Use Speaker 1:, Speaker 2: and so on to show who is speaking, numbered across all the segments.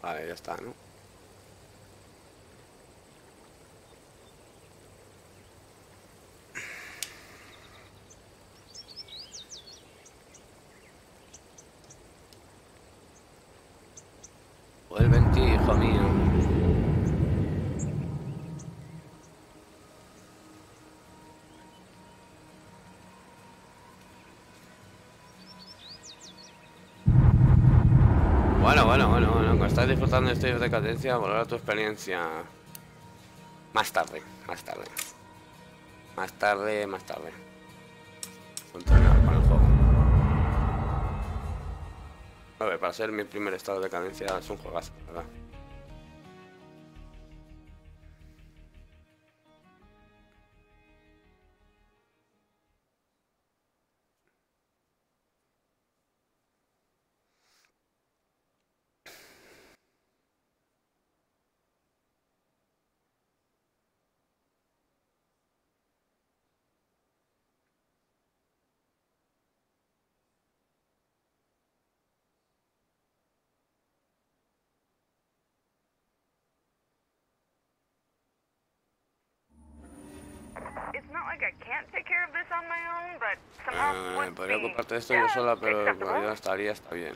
Speaker 1: Vale, ya está, ¿no? Vuelve en ti, hijo mío. Bueno, cuando estás disfrutando de estos de decadencia, valora tu experiencia. Más tarde. Continuar con el juego. A ver, para ser mi primer estado de decadencia es un juegazo, ¿verdad? Podría ocuparte de esto yo sola, pero por ayuda está bien.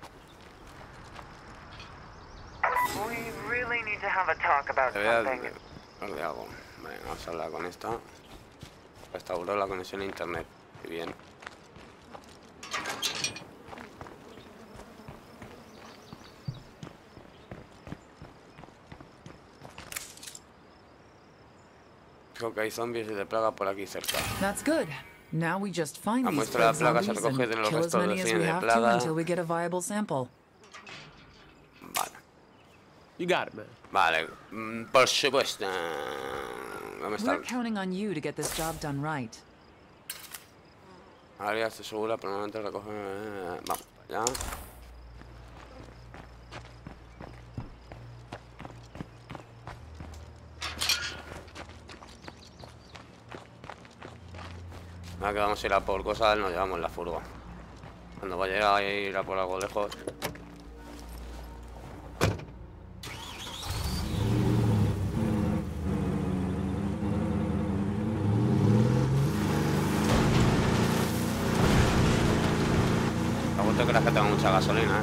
Speaker 1: Debería de algo. Vale, vamos a hablar con esta. Restauró la conexión a internet. Muy bien. Creo que hay zombies de plaga por aquí cerca.
Speaker 2: That's good. Now we just find
Speaker 1: La
Speaker 2: these
Speaker 1: muestra de la plaga se
Speaker 2: zombies
Speaker 1: recoge
Speaker 2: and
Speaker 1: de los
Speaker 2: kill as
Speaker 1: restos
Speaker 2: many
Speaker 1: de
Speaker 2: as
Speaker 1: cine
Speaker 2: we
Speaker 1: de
Speaker 2: have to
Speaker 1: plaga.
Speaker 2: until we get a viable sample.
Speaker 1: Vale.
Speaker 3: You got it, man.
Speaker 1: Vale, por supuesto. ¿Dónde está?
Speaker 2: We're counting on you to get this job done right.
Speaker 1: Área estoy segura, pero normalmente recoge. Vamos para allá. Ahora que vamos a ir a por cosas, nos llevamos la furgo. Cuando vaya a ir a por algo lejos. Tampoco te creas que tengo mucha gasolina,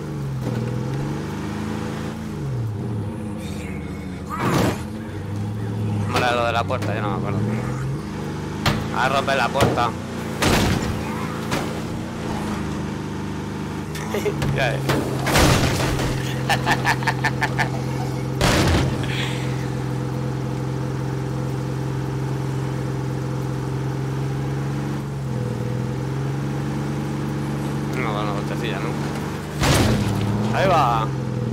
Speaker 1: ¿Cómo era lo de la puerta? Yo no me acuerdo. A romper la puerta. Ya es. No, da una botecilla, ¿no? Ahí va.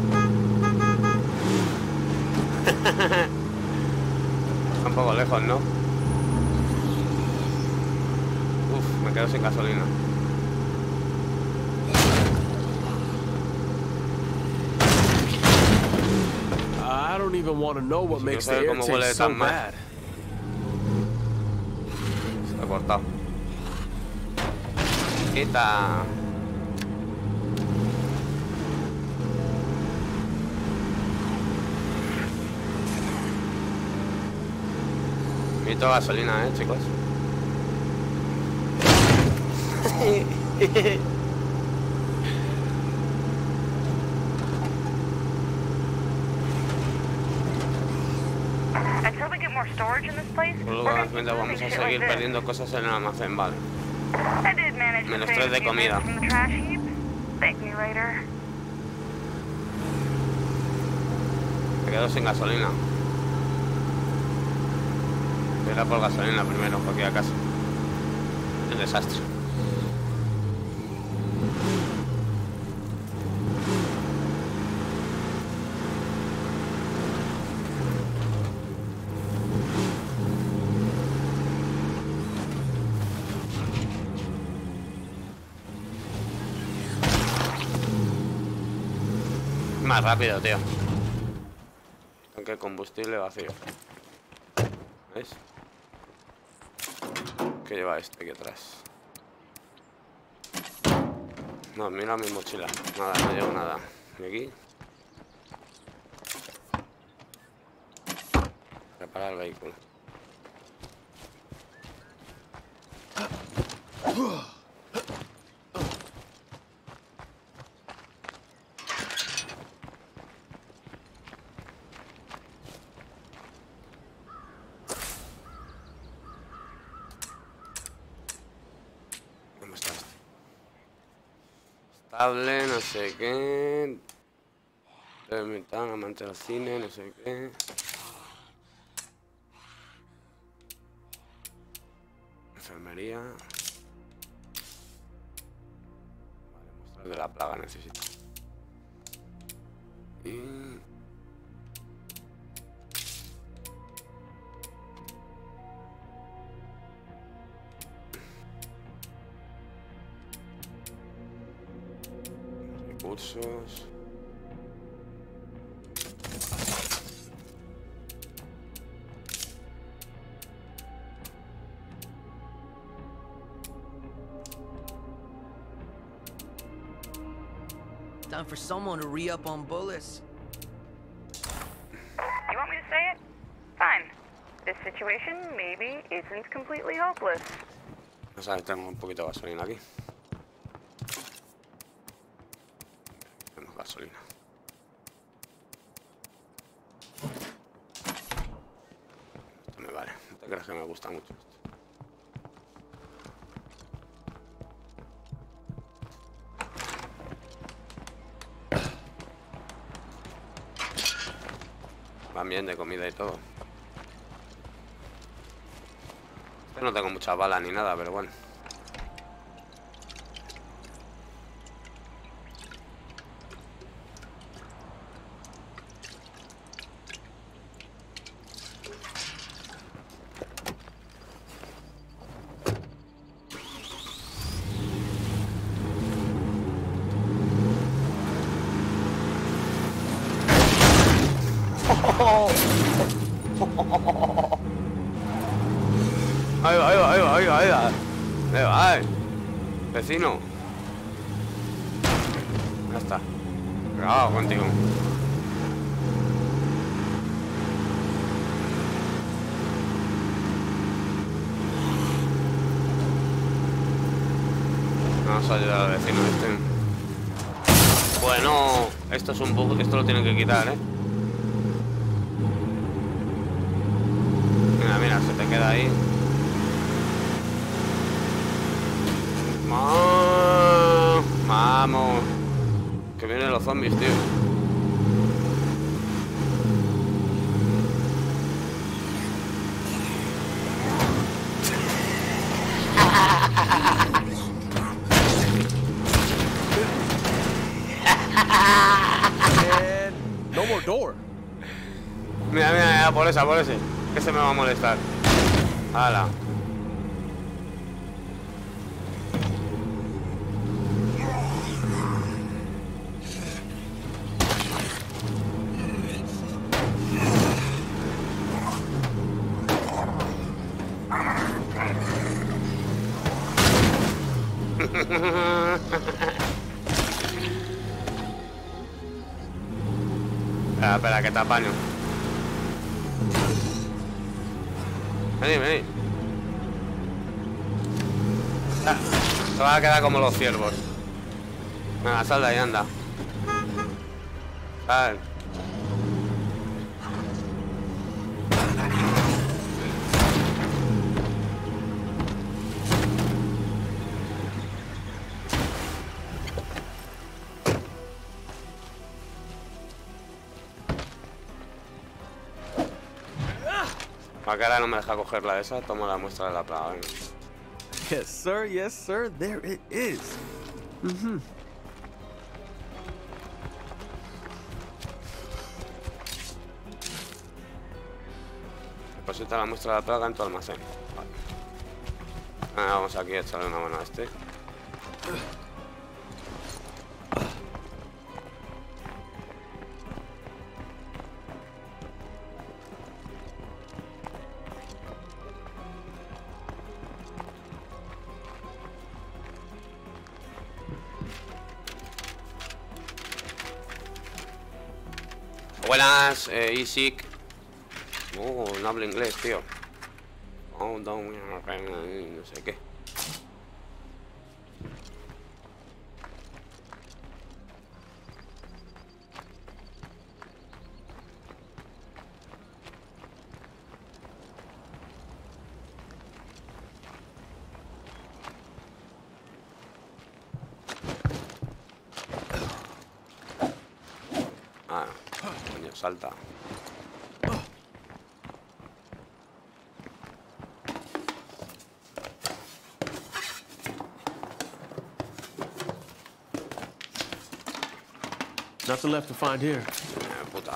Speaker 1: Está un poco lejos, ¿no? Uf, me quedo sin gasolina.
Speaker 3: I don't even want to know what makes the air taste so bad.
Speaker 1: Se ha cortado. Quita. Necesito gasolina, chicos. Luego vamos a seguir perdiendo cosas en el almacén, vale. Menos 3 de comida. Me quedo sin gasolina. Voy a ir a por gasolina primero, porque a casa. Es un desastre. Más rápido, tío. Tanque de combustible vacío. ¿Veis? ¿Qué lleva este aquí atrás? No, mira mi mochila. Nada, no llevo nada. ¿Y aquí? Reparar el vehículo. ¿Cómo está esto? Estable, no sé qué. Amante del cine, no sé qué. Enfermería. Vale, mostrar de la plaga necesito. Y... recursos.
Speaker 4: Time for someone to re-up on bullets.
Speaker 5: You want me to say it? Fine. This situation maybe isn't completely hopeless.
Speaker 1: Vamos a ver, tengo un poquito de gasolina aquí. Tenemos gasolina. Esto me vale. No te creas que me gusta mucho esto. Van bien de comida y todo. No tengo muchas balas ni nada, pero bueno. Ahí va, ahí va, ahí va, ahí va, ahí va. Ahí va, vecino. Ya está. Bravo contigo. Vamos a ayudar al vecino este. Bueno, esto es un bug, esto lo tienen que quitar, Mira, mira, se te queda ahí. Vamos. Que vienen los zombies, tío.
Speaker 3: No more door.
Speaker 1: Mira, mira, por esa, por ese. Que se me va a molestar. Hala. Espera, que te apaño. Vení, vení. Se va a quedar como los ciervos. Venga, sal de ahí, anda. Sal. La cara no me deja coger la de esa, toma la muestra de la plaga. Venga.
Speaker 3: Yes, sir. Yes, sir. There it is.
Speaker 1: Deposita la muestra de la plaga en tu almacén. Vale. Vamos aquí a echarle una mano a este. Buenas, Isik. No hablo inglés, tío. No sé qué. Ah, coño, salta.
Speaker 3: Nothing left to find here.
Speaker 1: Puta.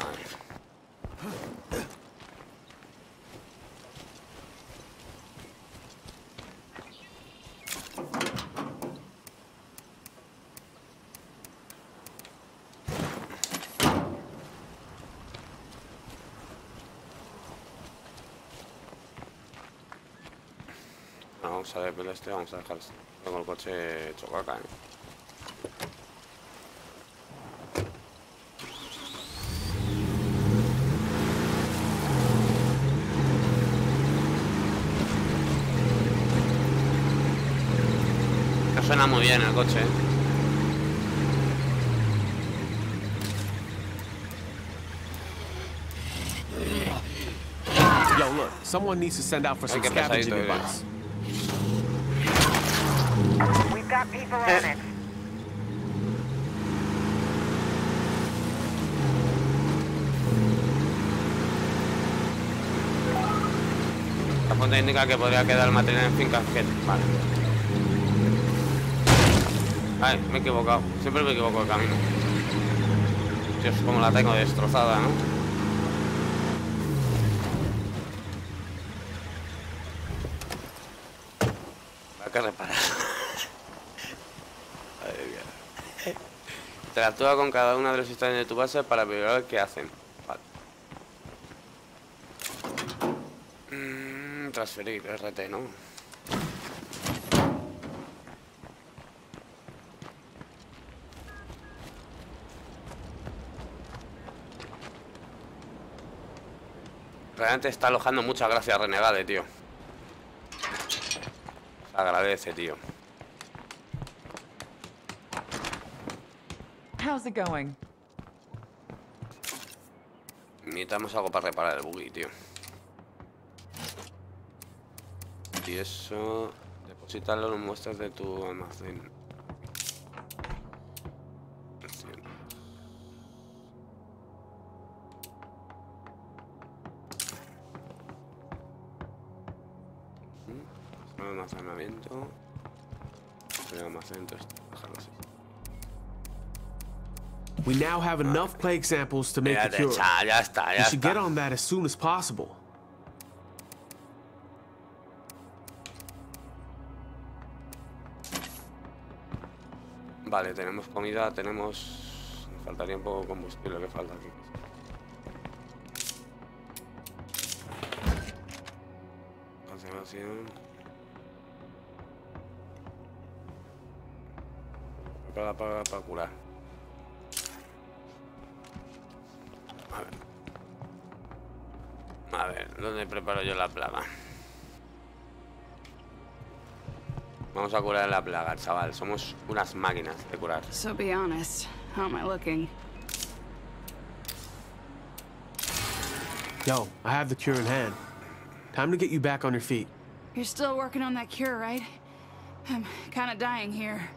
Speaker 1: Vamos a ver, pero vamos a dejar con el coche chocaca, Suena muy bien el coche,
Speaker 3: Yo, look, someone needs to send out for some scavenging advice.
Speaker 5: We've got people on it.
Speaker 1: La fuente indica que podría quedar material en fincas que... Vale. Ay, me he equivocado. Siempre me equivoco de camino. Dios, como la tengo destrozada, ¿no? Hay que reparar. Interactúa con cada una de los sistemas de tu base para ver qué hacen. Vale. Transferir, RT, ¿no? Realmente está alojando muchas gracias, Renegade, tío. Se agradece, tío.
Speaker 2: How's it going?
Speaker 1: Necesitamos algo para reparar el buggy, tío. Y eso... Deposítalo en muestras de tu almacén. Almacenamiento. Dejarlo así.
Speaker 3: We now have enough plague samples to make the cure.
Speaker 1: Ya está,
Speaker 3: We should get on that as soon as possible.
Speaker 1: Vale, tenemos comida, tenemos... Nos faltaría un poco de combustible, que falta aquí. Conservación. Para curar. A ver, ¿dónde preparo yo la plaga? Vamos a curar la plaga, chaval. Somos unas máquinas de curar.
Speaker 6: So be honest, how am I looking?
Speaker 3: Yo, I have the cure in hand. Time to get you back on your feet.
Speaker 6: You're still working on that cure, right? I'm kind of dying here.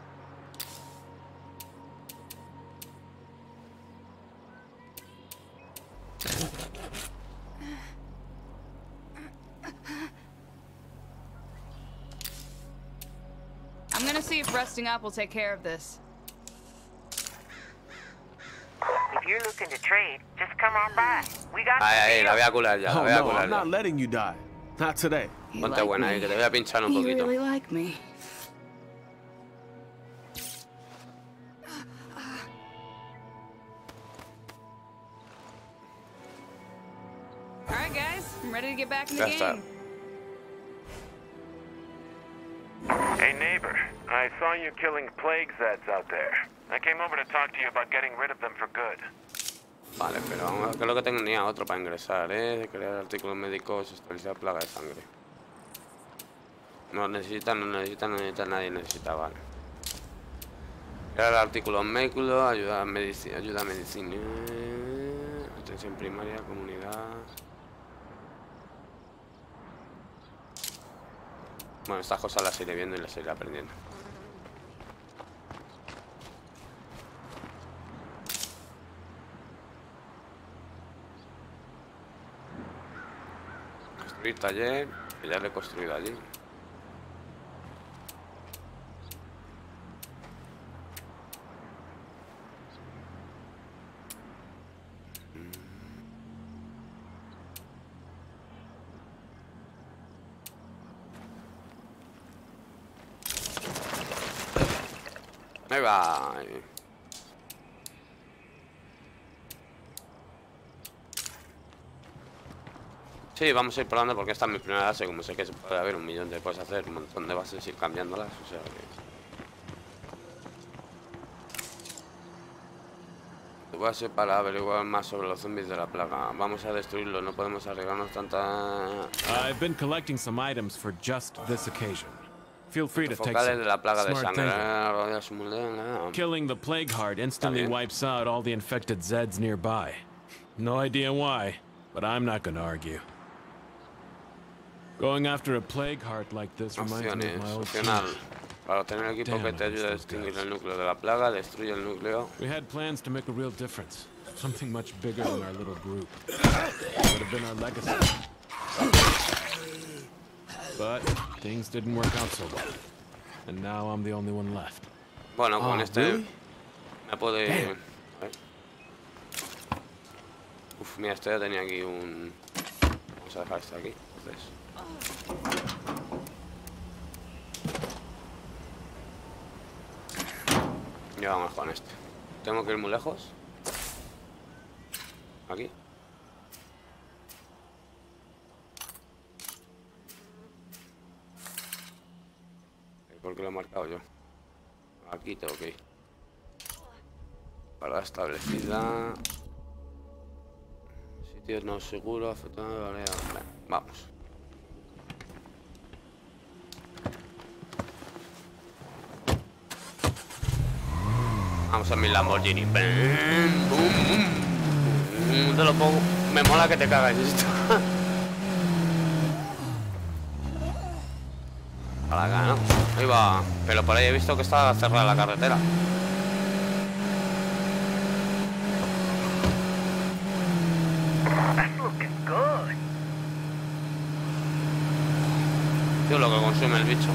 Speaker 6: I'm gonna see if resting up will take care of this.
Speaker 5: If you're looking to trade, just come on by. We got
Speaker 1: Ahí, la voy a curar ya, la
Speaker 3: Oh
Speaker 1: voy a
Speaker 3: no,
Speaker 1: curar
Speaker 3: I'm
Speaker 1: ya.
Speaker 3: not letting you die. Not today.
Speaker 6: You
Speaker 1: Ponte
Speaker 6: like
Speaker 1: buena,
Speaker 6: me.
Speaker 1: que te voy a pinchar un
Speaker 6: You
Speaker 1: poquito.
Speaker 6: really like me. All right, guys, I'm ready to get back in the
Speaker 1: Ya está.
Speaker 6: game.
Speaker 7: Hey neighbor, I saw you killing plague Zeds out there. I came over to talk to you about getting rid of them for good.
Speaker 1: Vale, pero vamos a ver, creo que tenía otro para ingresar, ¿eh? De crear artículos médicos, estabilizar plaga de sangre. No necesita, nadie necesita, vale. Crear artículos médicos, ayuda a medicina, atención primaria, comunidad. Bueno, estas cosas las iré viendo y las iré aprendiendo. Construir taller, que ya lo he construido allí. Ahí va. Sí, vamos a ir probando porque esta es mi primera base. Como sé que se puede haber un millón de cosas hacer, un montón de bases, ir cambiándolas, o sea que... Voy a hacer para averiguar más sobre los zombies de la plaga. Vamos a destruirlos, no podemos arriesgarnos tanta...
Speaker 3: I've been collecting some items for just this occasion. Feel free to take
Speaker 1: Focales de la
Speaker 3: some.
Speaker 1: plaga de
Speaker 3: Smart
Speaker 1: sangre.
Speaker 3: thinking. Killing the plague heart instantly wipes out all the infected Zeds nearby. No idea why, but I'm not gonna argue. Going after a plague heart like this reminds me of my old
Speaker 1: Opcional.
Speaker 3: team.
Speaker 1: Para obtener equipo que te ayude a distinguir el núcleo de la plaga, destruye el núcleo.
Speaker 3: We had plans to make a real difference. Something much bigger than our little group. Would have been our legacy. But things didn't work out so well. And now I'm the only one left.
Speaker 1: Bueno, con este me puedo ir. Uf, mira, este ya tenía aquí un... Vamos a dejar esto aquí. Entonces... Ya vamos con este. Tengo que ir muy lejos. Aquí. ¿Por qué lo he marcado yo? Aquí tengo que ir. Para establecida. Sitios no seguros, afectando la área. Vamos. Vamos a mi Lamborghini. Te lo pongo. Me mola que te cagas esto. Para acá, ¿no? Ahí va. Pero por ahí he visto que está cerrada la carretera. Tío, lo que consume el bicho.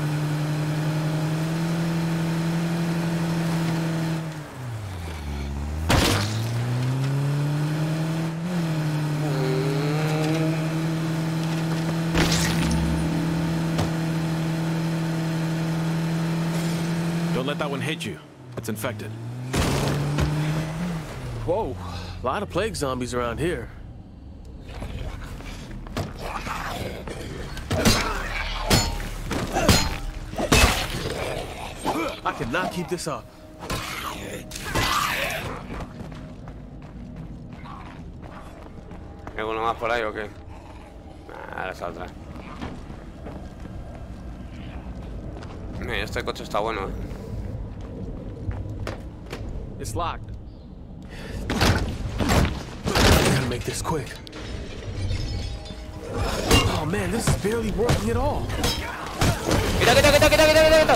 Speaker 3: Don't let that one hit you. It's infected.
Speaker 8: Whoa, a lot of plague zombies around here. I cannot keep this up.
Speaker 1: ¿Hay alguno más por ahí o qué? Ahora saldrá. Este coche está bueno, ¿eh?
Speaker 8: It's locked. Gotta make this quick. Oh man, this is barely working at all.
Speaker 1: ¡Quita, quita, quita, quita, quita, quita!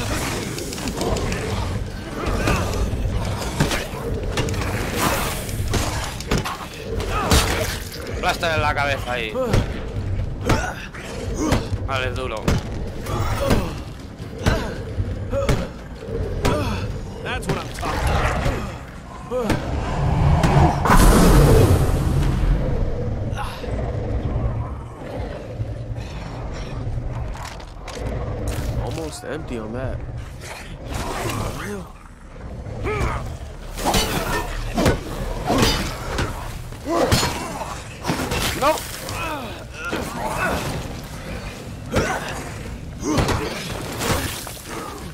Speaker 1: Plasta en la cabeza ahí. Vale, es duro.
Speaker 3: That's what I'm talking about.
Speaker 8: Almost empty on that.
Speaker 1: No.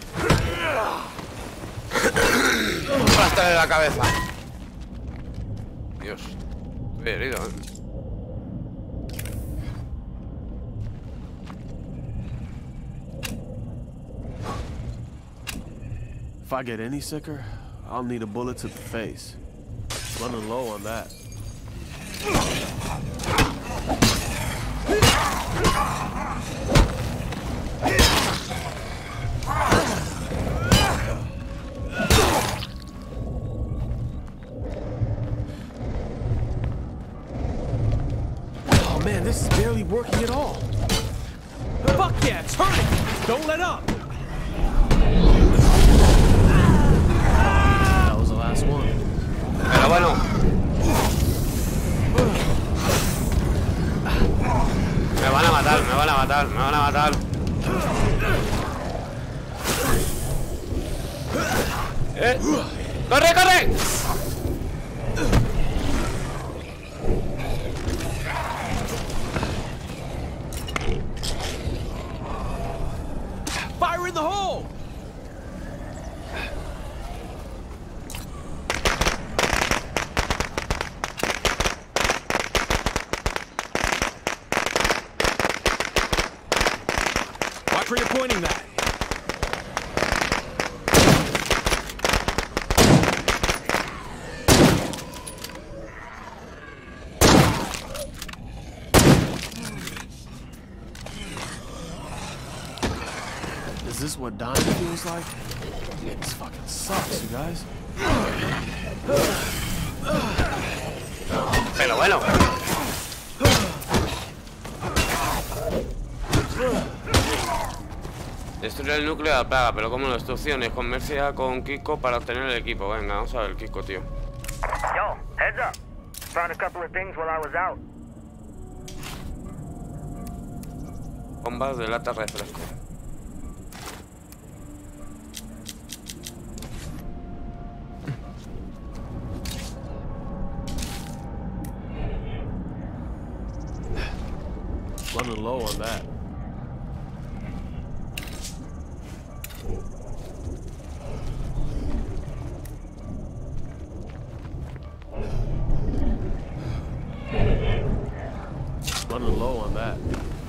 Speaker 1: Plasta en la cabeza. Dios. Estoy herido,
Speaker 8: If I get any sicker, I'll need a bullet to the face. Running low on that. Oh man, this is barely working at all.
Speaker 3: Fuck yeah, turn it! Don't let up!
Speaker 8: That was the last one.
Speaker 1: Pero bueno. Me van a matar, me van a matar, me van a matar. ¡Corre, corre!
Speaker 3: Fire in the hole! Watch where you're pointing that.
Speaker 8: Is this what dying feels like? This fucking sucks, you guys.
Speaker 1: Pero bueno. Destruir el núcleo de la plaga, pero como instrucciones, conversa con Kiko para obtener el equipo. Venga, vamos a ver el Kiko, tío.
Speaker 7: Yo, heads up. Found a couple of things while I was out.
Speaker 1: Bombas de lata refresco.
Speaker 8: Running low on that. Running low on that.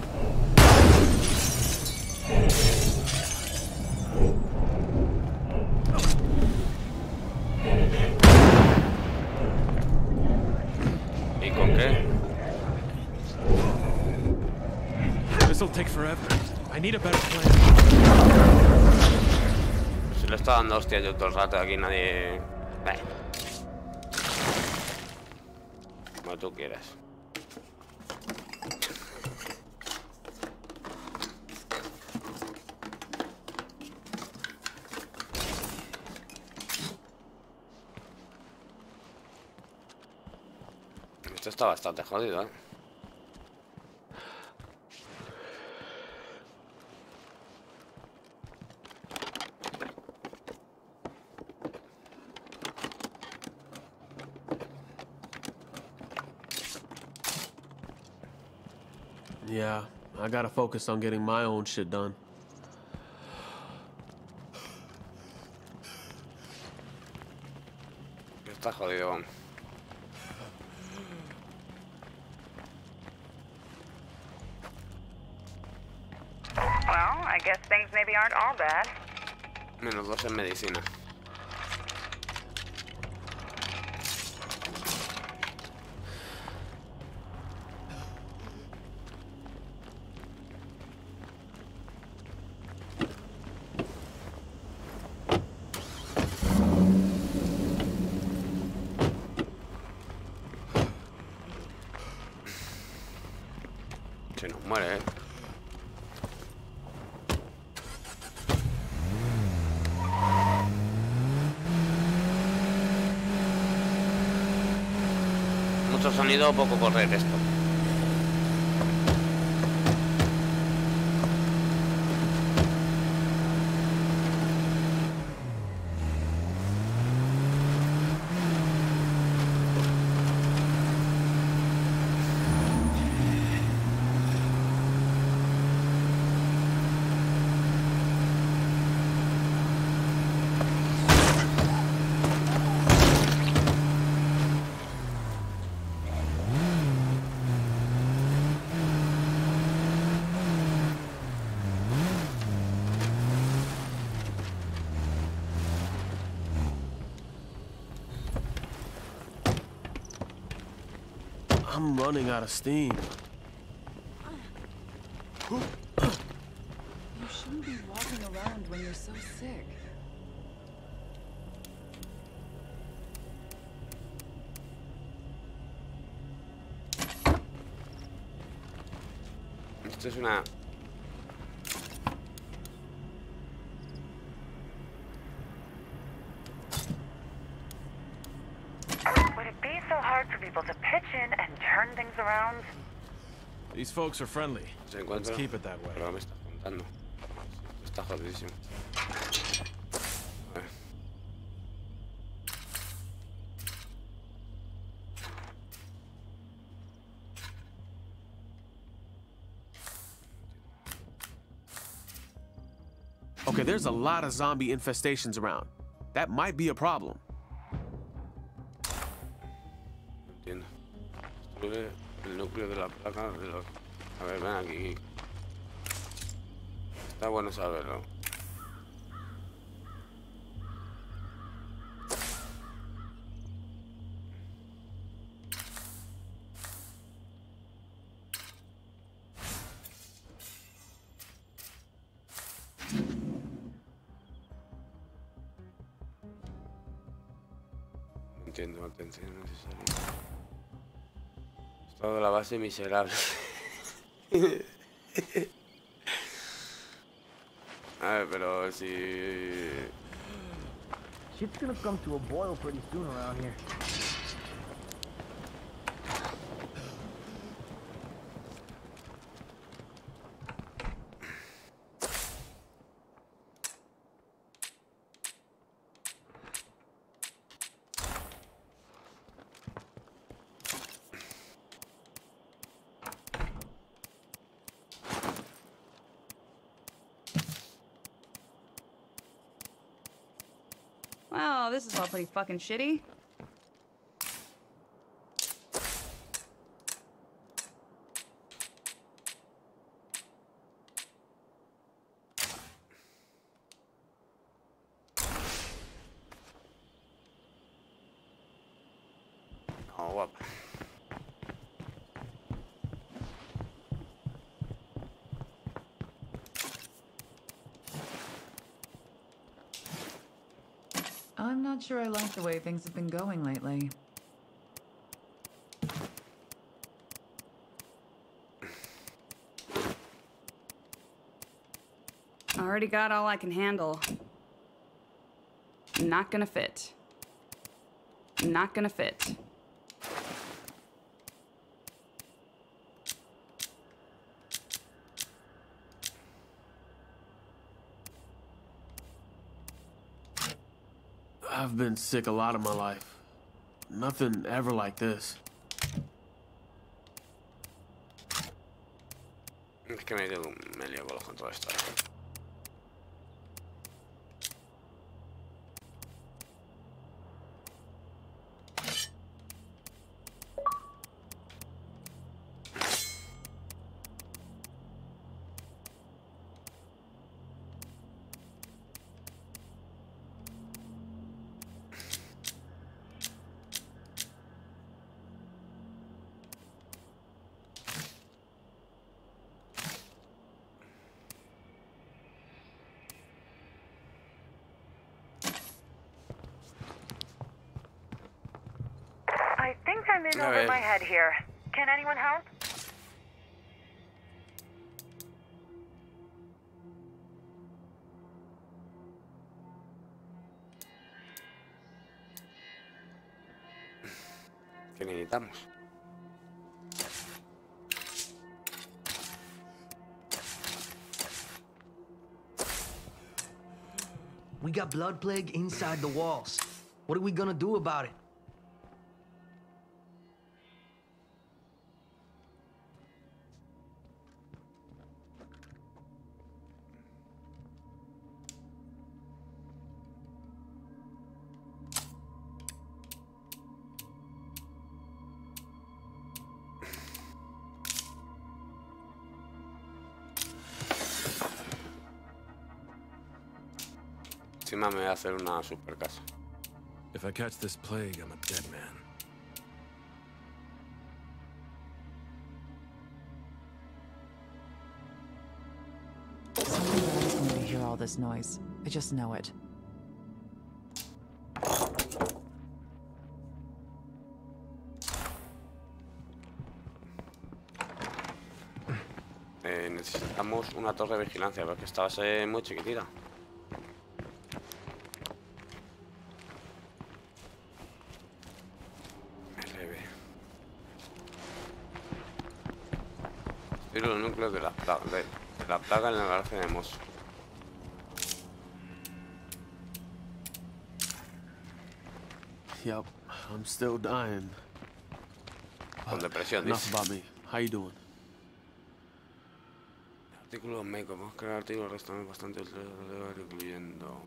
Speaker 1: ¿Y con qué?
Speaker 3: This'll take forever. I need a better plan.
Speaker 1: Si le está dando hostia yo todo el rato aquí, nadie... Como tú quieras. Esto está bastante jodido, ¿eh?
Speaker 8: Yeah, I gotta focus on getting my own shit done.
Speaker 1: Está jodido, vamos.
Speaker 5: Well, I guess things maybe aren't all bad.
Speaker 1: -2 en medicina. Se nos muere, ¿eh? Mucho sonido, poco correr esto.
Speaker 8: I'm running out of steam.
Speaker 2: You shouldn't be walking around when you're so sick.
Speaker 1: Esto es una...
Speaker 5: Would it be so hard for people to pitch in and turn things around?
Speaker 3: These folks are friendly.
Speaker 1: Se
Speaker 3: Let's
Speaker 1: encuentra...
Speaker 3: keep it that way.
Speaker 1: Pero me está contando. Está jodidísimo. A ver.
Speaker 8: Okay, there's a lot of zombie infestations around. That might be a problem.
Speaker 1: Entiendo. Destruye el núcleo de la placa de los... A ver, ven aquí. Está bueno saberlo. Entiendo, atención necesaria. Estado de la base miserable. A ver, pero si...
Speaker 4: Shit's gonna come to a boil pretty soon around here.
Speaker 6: Well, this is all pretty fucking shitty.
Speaker 1: No, guapa.
Speaker 2: I'm not sure I like the way things have been going lately.
Speaker 6: Already got all I can handle. Not gonna fit. Not gonna fit.
Speaker 8: I've been sick a lot of my life. Nothing ever like this.
Speaker 1: Es que me lío con los controles todavía.
Speaker 5: I think I'm in over my head here. Can anyone help?
Speaker 1: ¿Qué necesitamos?
Speaker 4: We got blood plague inside the walls. What are we gonna do about it?
Speaker 1: Encima me voy a hacer una super casa.
Speaker 3: If I catch this plague, I'm a dead man.
Speaker 2: this noise. I just know it.
Speaker 1: Necesitamos una torre de vigilancia, porque esta base es muy chiquitita. Estoy los núcleos de la plaga en el garaje de Moss.
Speaker 8: Yep, I'm still dying.
Speaker 1: Con depresión,
Speaker 8: Enough
Speaker 1: dice.
Speaker 8: about me. How you doing?
Speaker 1: Artículos médicos. Vamos a crear artículos restaurantes bastante incluyendo...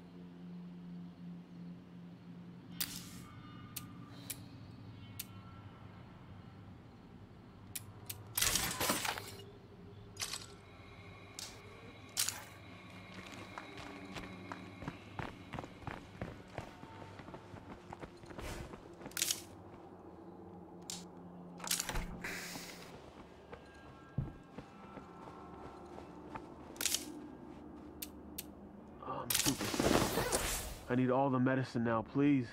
Speaker 8: I'm super sick. I need all the medicine now, please.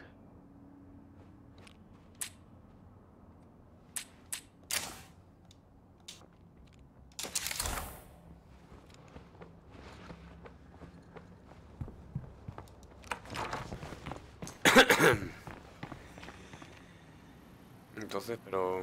Speaker 1: Entonces, pero...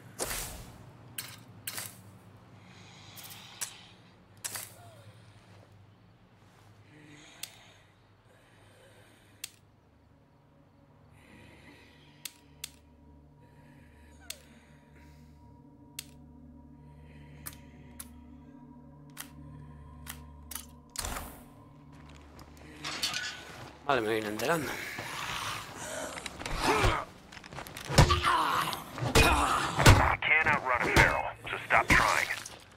Speaker 1: Vale, me vine enterando.
Speaker 7: You can't outrun a feral, so stop trying.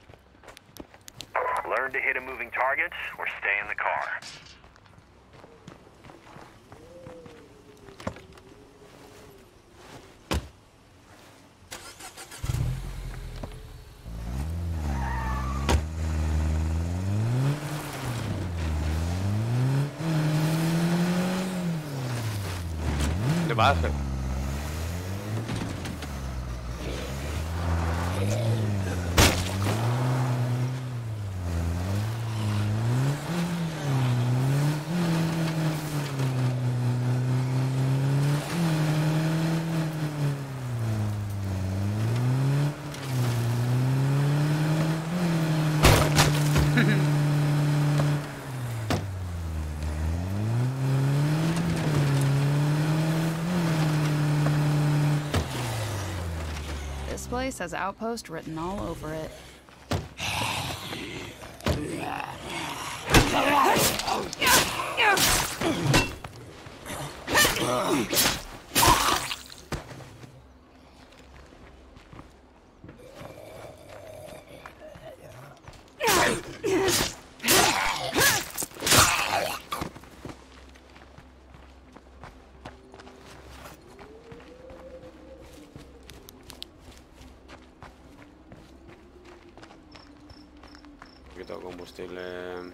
Speaker 7: Learn to hit a moving target or stay in the car.
Speaker 1: ¿Qué pasa?
Speaker 6: This place has Outpost written all over it.
Speaker 1: Un poquito de combustible.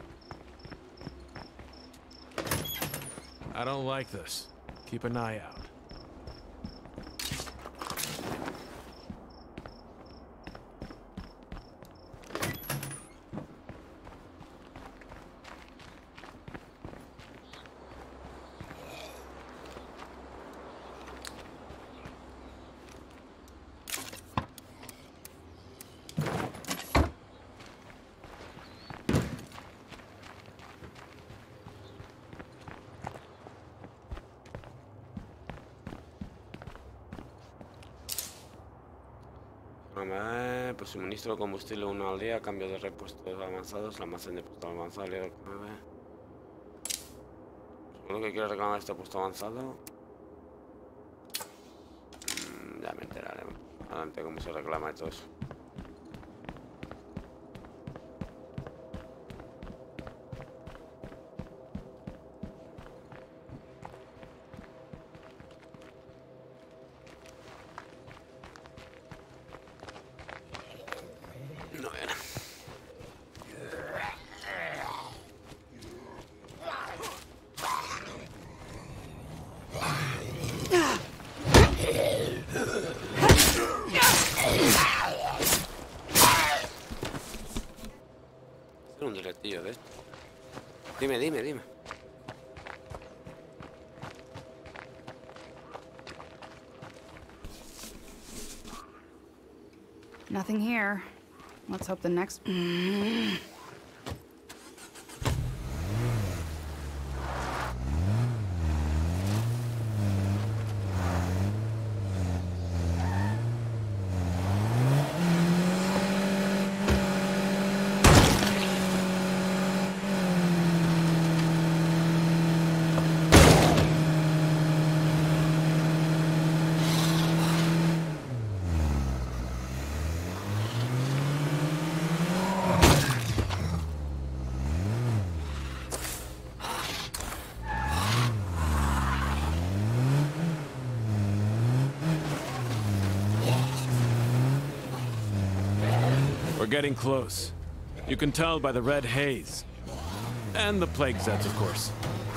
Speaker 3: I don't like this. Keep an eye out.
Speaker 1: Pues suministro de combustible 1 al día, cambio de repuestos avanzados, almacén de puesto avanzado, seguro que quiero reclamar este puesto avanzado. Ya me enteraré adelante cómo se reclama todo eso. Dime.
Speaker 6: Nothing here. Let's hope the next.
Speaker 3: We're getting close. You can tell by the red haze. And the plague Zeds, of course.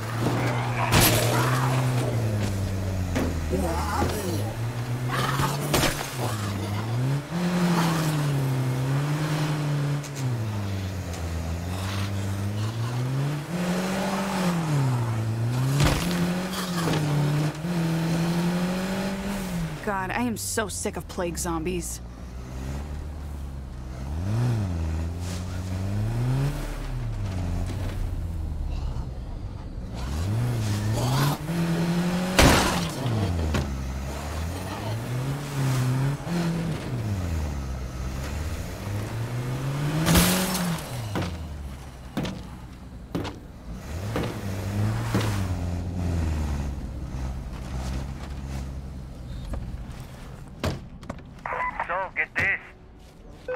Speaker 6: God, I am so sick of plague zombies.
Speaker 7: So, get this.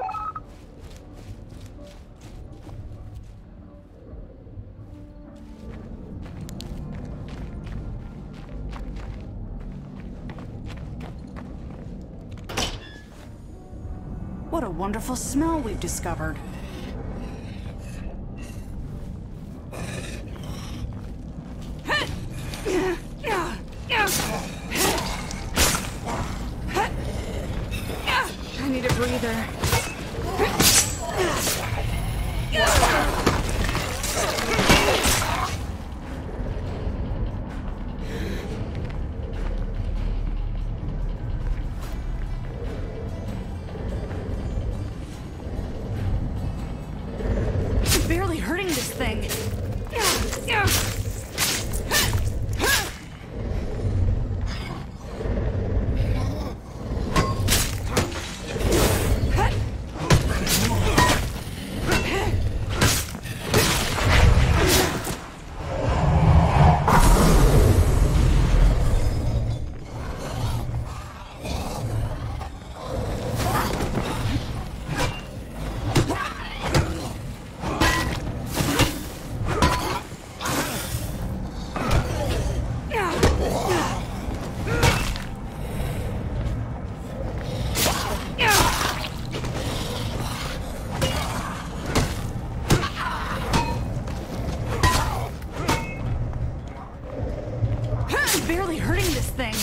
Speaker 6: What a wonderful smell we've discovered. I need a breather. I'm barely hurting this thing. I'm barely hurting this thing.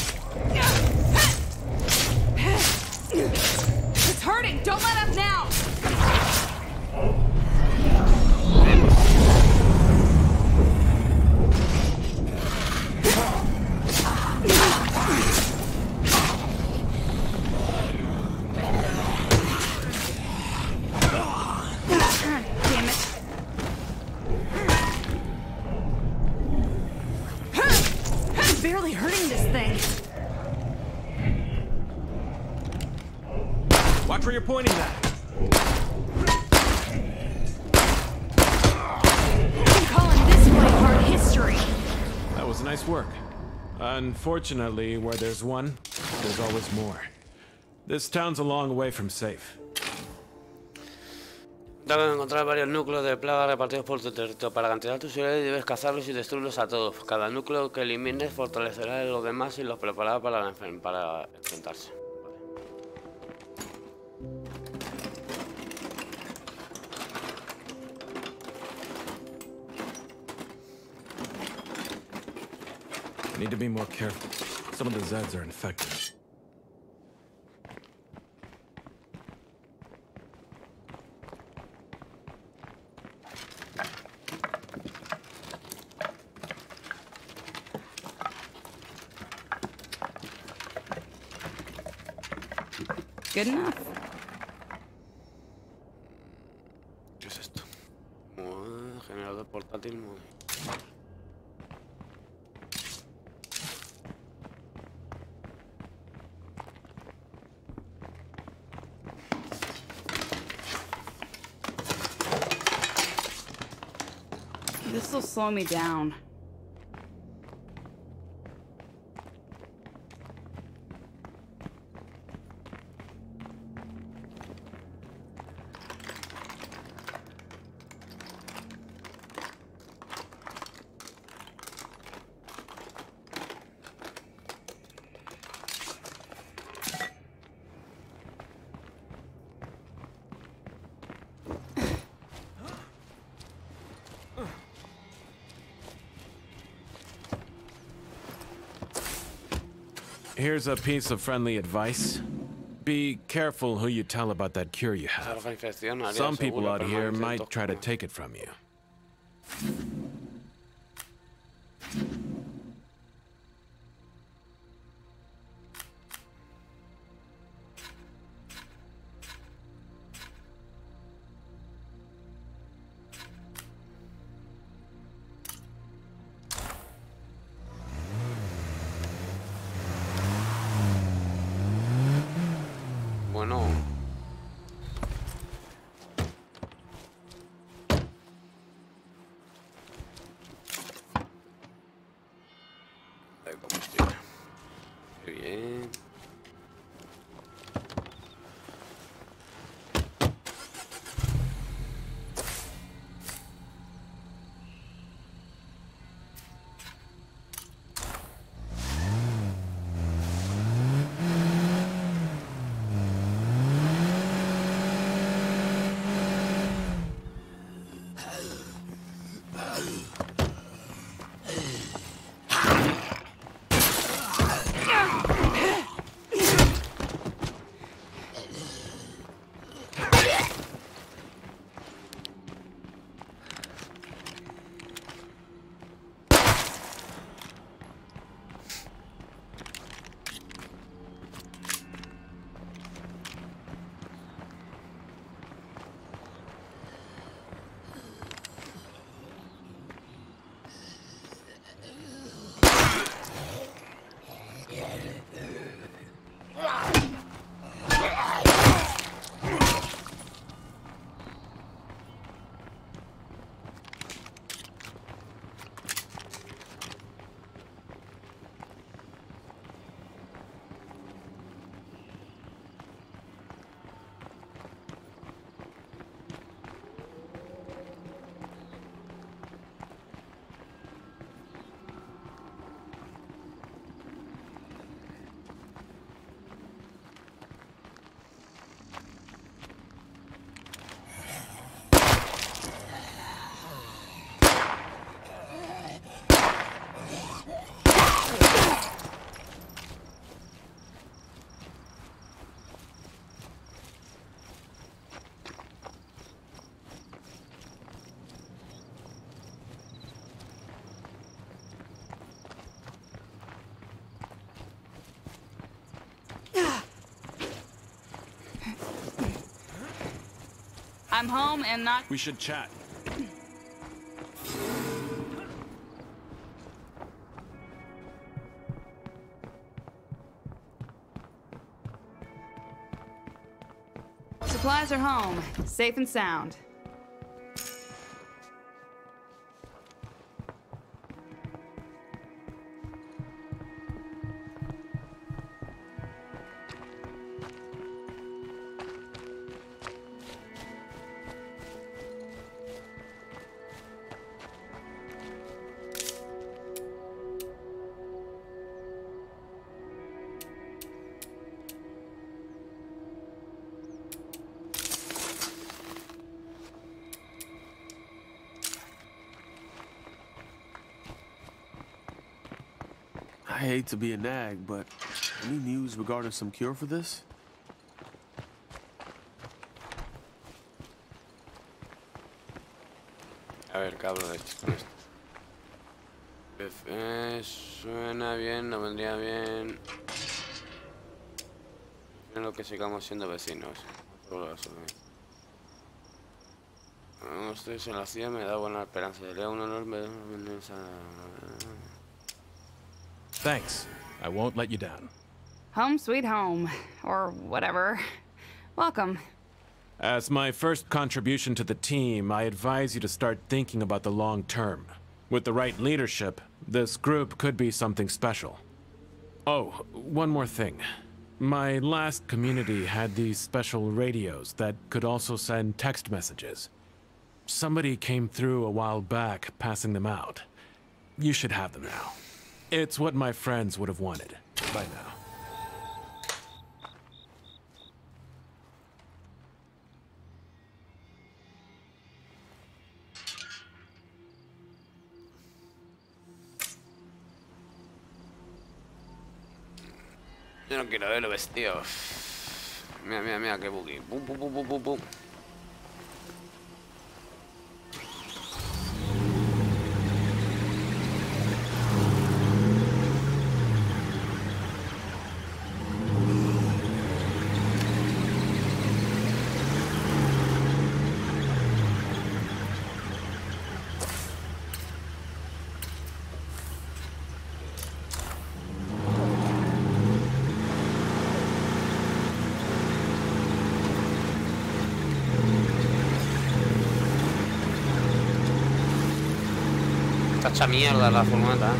Speaker 6: It's hurting. Don't let up now. Damn it. I'm barely hurting this thing.
Speaker 3: Watch where you're pointing that.
Speaker 6: I'm calling this plague hard history.
Speaker 3: That was nice work. Unfortunately, where there's one, there's always more. This town's a long way from safe.
Speaker 1: Debes encontrar varios núcleos de plaga repartidos por tu territorio. Para cancelar tus ciudades debes cazarlos y destruirlos a todos. Cada núcleo que elimines fortalecerá a los demás y los preparará para enfrentarse.
Speaker 3: I need to be more careful. Some of the Zeds are infected.
Speaker 6: Good enough.
Speaker 1: ¿Qué es esto? Generador portátil.
Speaker 6: This will slow me down.
Speaker 3: Here's a piece of friendly advice. Be careful who you tell about that cure you have. Some people out here might try to take it from you.
Speaker 1: Bueno. Hay combustible. Qué bien.
Speaker 6: I'm home and not.
Speaker 3: We should chat.
Speaker 6: Supplies are home, safe and sound.
Speaker 8: I hate to be a nag, but any news regarding some cure for this?
Speaker 1: A ver, ¿qué hablo de esto? Suena bien, no vendría bien. lo que sigamos siendo vecinos. Solo eso, no estoy en la ciudad, me da buena esperanza. Sería un enorme...
Speaker 3: Thanks. I won't let you down.
Speaker 6: Home sweet home. Or whatever. Welcome.
Speaker 3: As my first contribution to the team, I advise you to start thinking about the long term. With the right leadership, this group could be something special. Oh, one more thing. My last community had these special radios that could also send text messages. Somebody came through a while back, passing them out. You should have them now. It's what my friends would have wanted by now.
Speaker 1: Yo no quiero verlo vestido. Mira, mira, mira, qué buggy. Bum, bum, bum, bum, bum, bum. Está hecha mierda la furgoneta.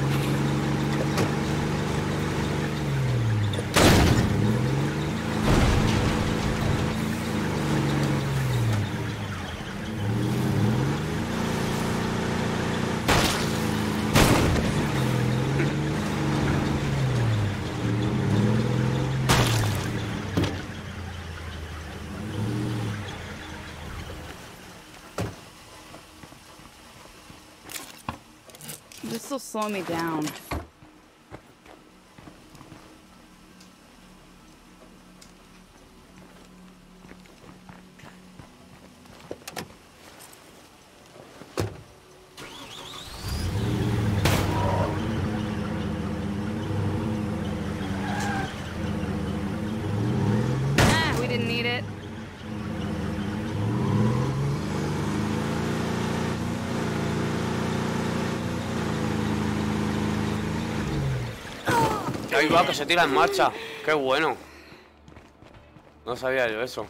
Speaker 6: This'll slow me down. We didn't need it.
Speaker 1: Ahí va, que se tira en marcha. Qué bueno. No sabía yo eso.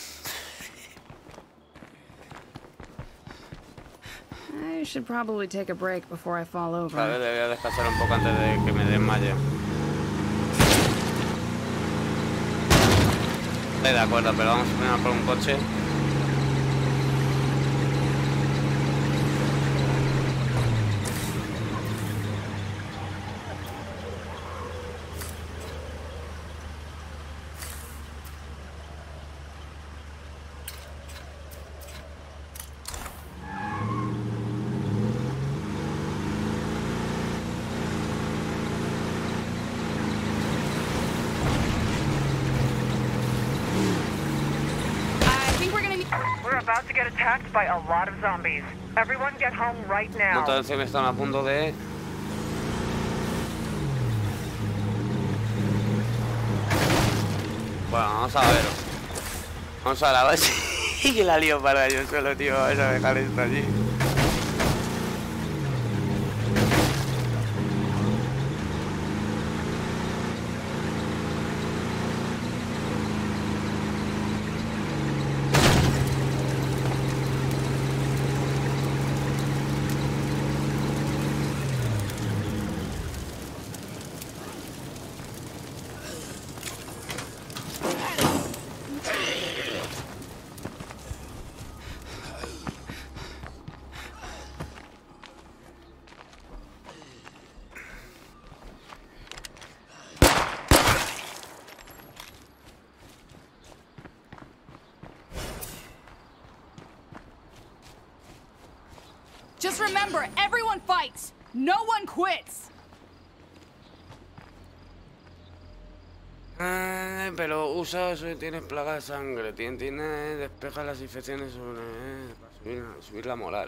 Speaker 6: I should probably take a break before I fall over.
Speaker 1: A ver, debería descansar un poco antes de que me desmaye. Estoy de acuerdo, pero vamos primero por un coche.
Speaker 5: We're about to get attacked by a lot of zombies. Everyone get home right now.
Speaker 1: Entonces me están a punto de... Bueno, vamos a ver. Vamos a ver si que la lío para yo solo, tío. Vamos a dejar esto allí.
Speaker 6: Just remember, everyone fights. No one quits.
Speaker 1: Pero usa eso y tienes plaga de sangre. Tiene despeja las infecciones para subir la moral.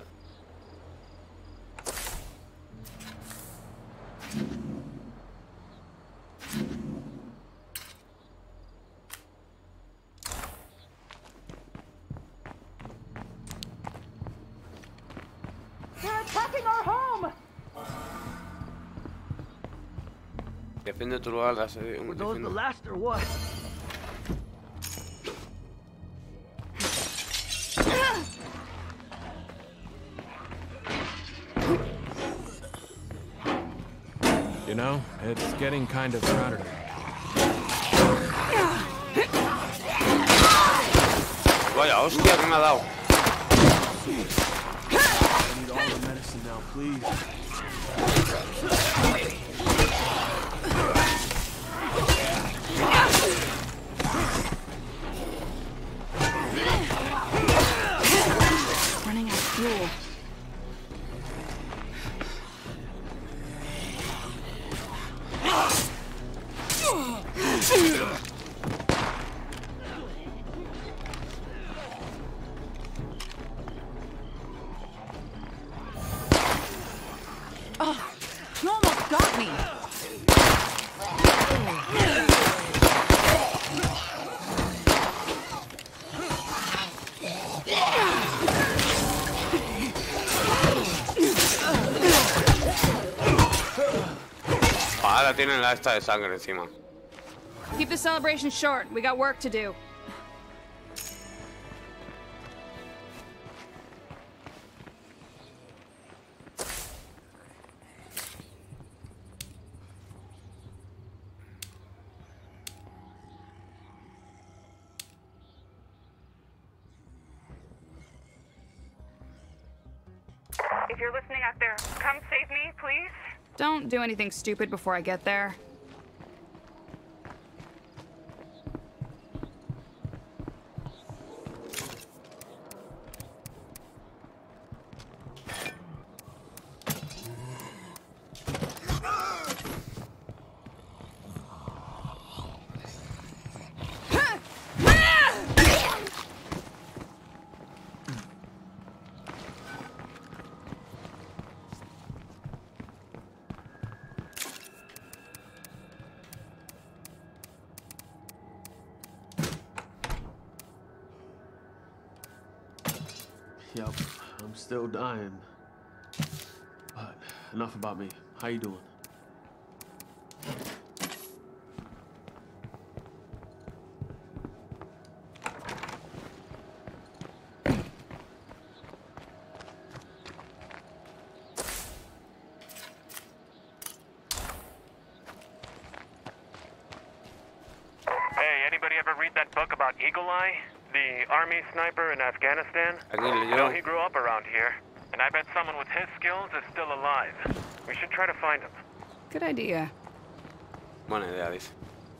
Speaker 6: attacking our home!
Speaker 1: Defiende tu lugar,
Speaker 4: Were those the last or what?
Speaker 3: You know, it's getting kind of crowded.
Speaker 1: Vaya, hostia, que me ha dado.
Speaker 8: I need all the medicine now, please.
Speaker 6: Running out of fuel.
Speaker 2: Oh, you almost got me.
Speaker 1: Ahora tienen la esta de sangre encima.
Speaker 6: Keep the celebration short. We got work to do.
Speaker 5: If you're listening out there, come save me, please.
Speaker 6: Don't do anything stupid before I get there.
Speaker 8: Yep, I'm still dying. But enough about me. How you doing?
Speaker 7: Hey, anybody ever read that book about Eagle Eye? The army sniper in Afghanistan?
Speaker 1: Aquí
Speaker 7: You know,
Speaker 1: leyó.
Speaker 7: he grew up around here. And I bet someone with his skills is still alive. We should try to find him.
Speaker 6: Good idea.
Speaker 1: Buena idea, dice.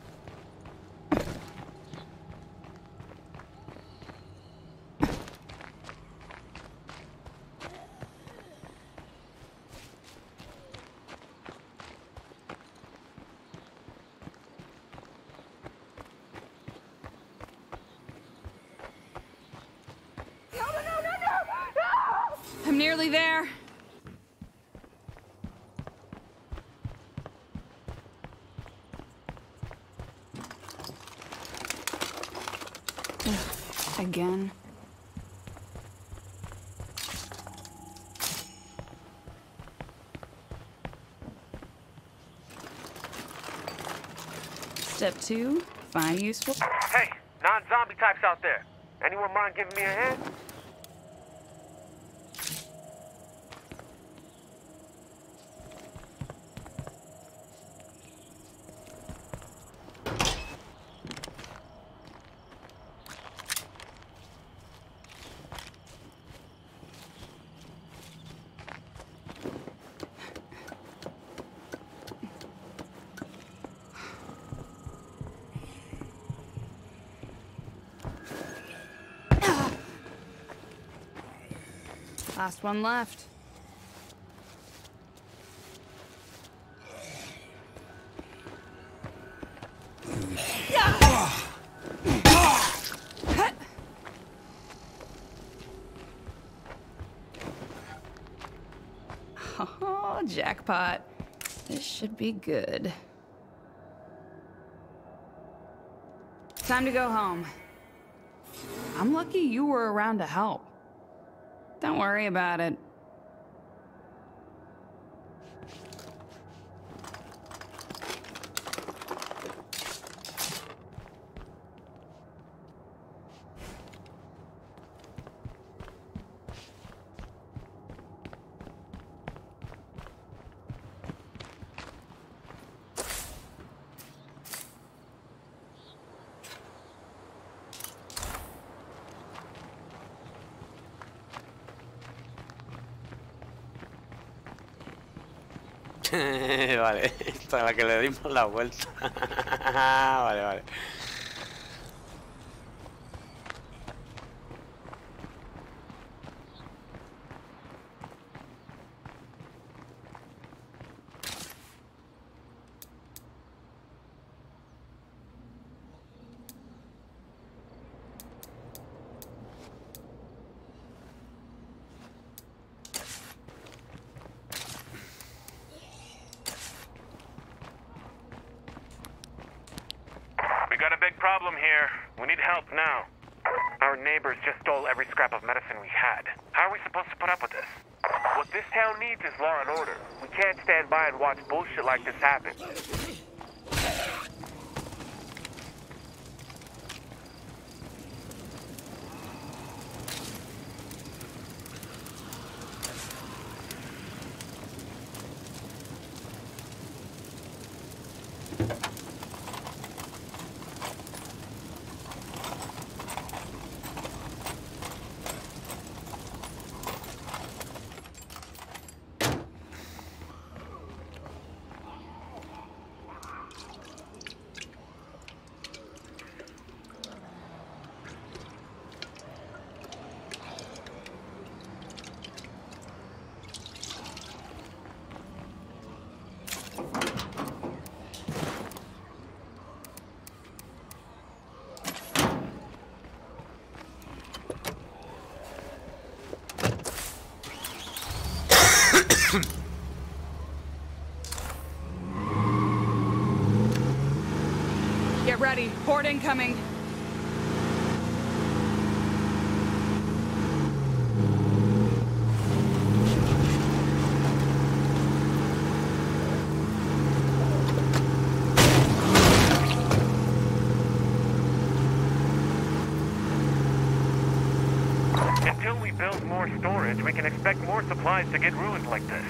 Speaker 6: I'm nearly there. Ugh, again. Step 2, find useful.
Speaker 7: Hey, non-zombie types out there. Anyone mind giving me a hand?
Speaker 6: Last one left. Oh, jackpot. This should be good. Time to go home. I'm lucky you were around to help. Don't worry about it.
Speaker 1: Vale, esta es la que le dimos la vuelta. Vale, vale.
Speaker 7: We got a big problem here. We need help now. Our neighbors just stole every scrap of medicine we had. How are we supposed to put up with this? What this town needs is law and order. We can't stand by and watch bullshit like this happen.
Speaker 6: Get ready. Horde incoming.
Speaker 7: Until we build more storage, we can expect more supplies to get ruined like this.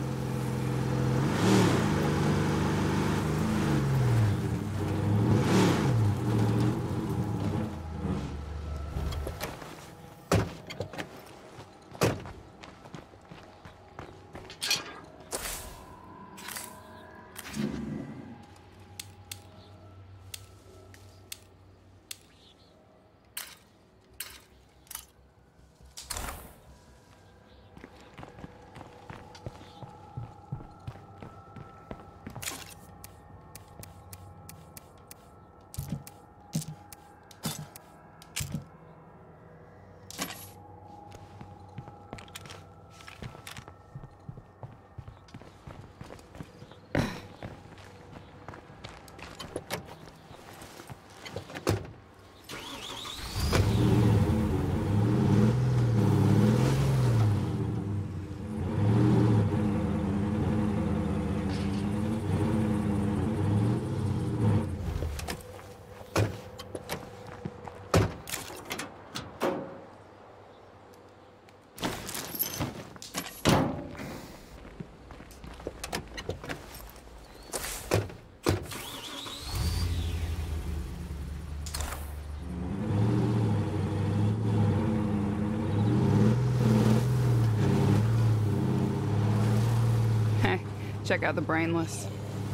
Speaker 6: Check out the brainless.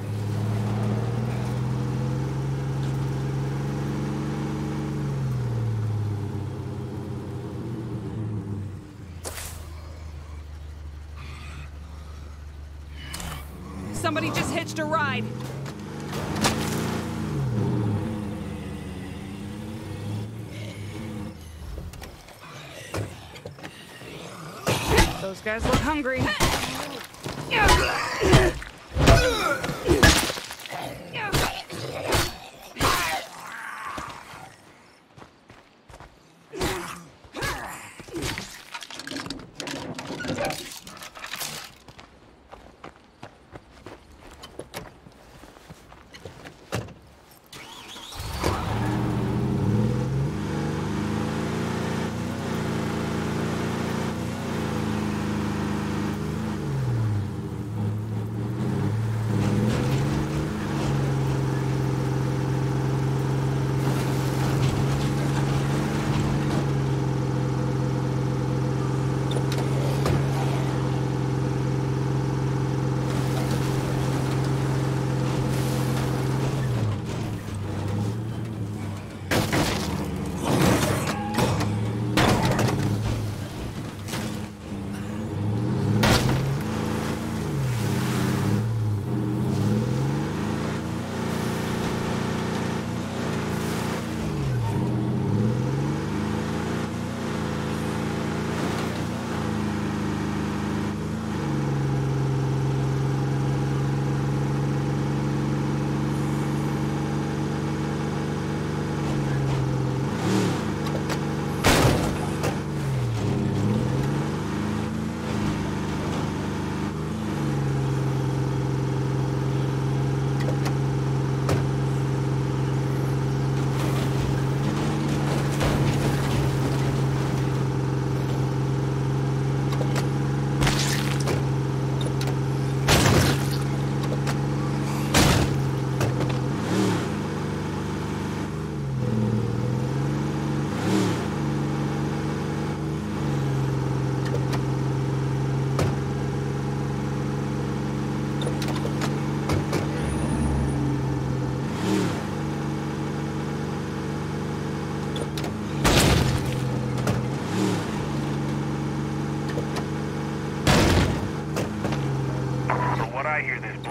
Speaker 6: Somebody just hitched a ride. Those guys look hungry.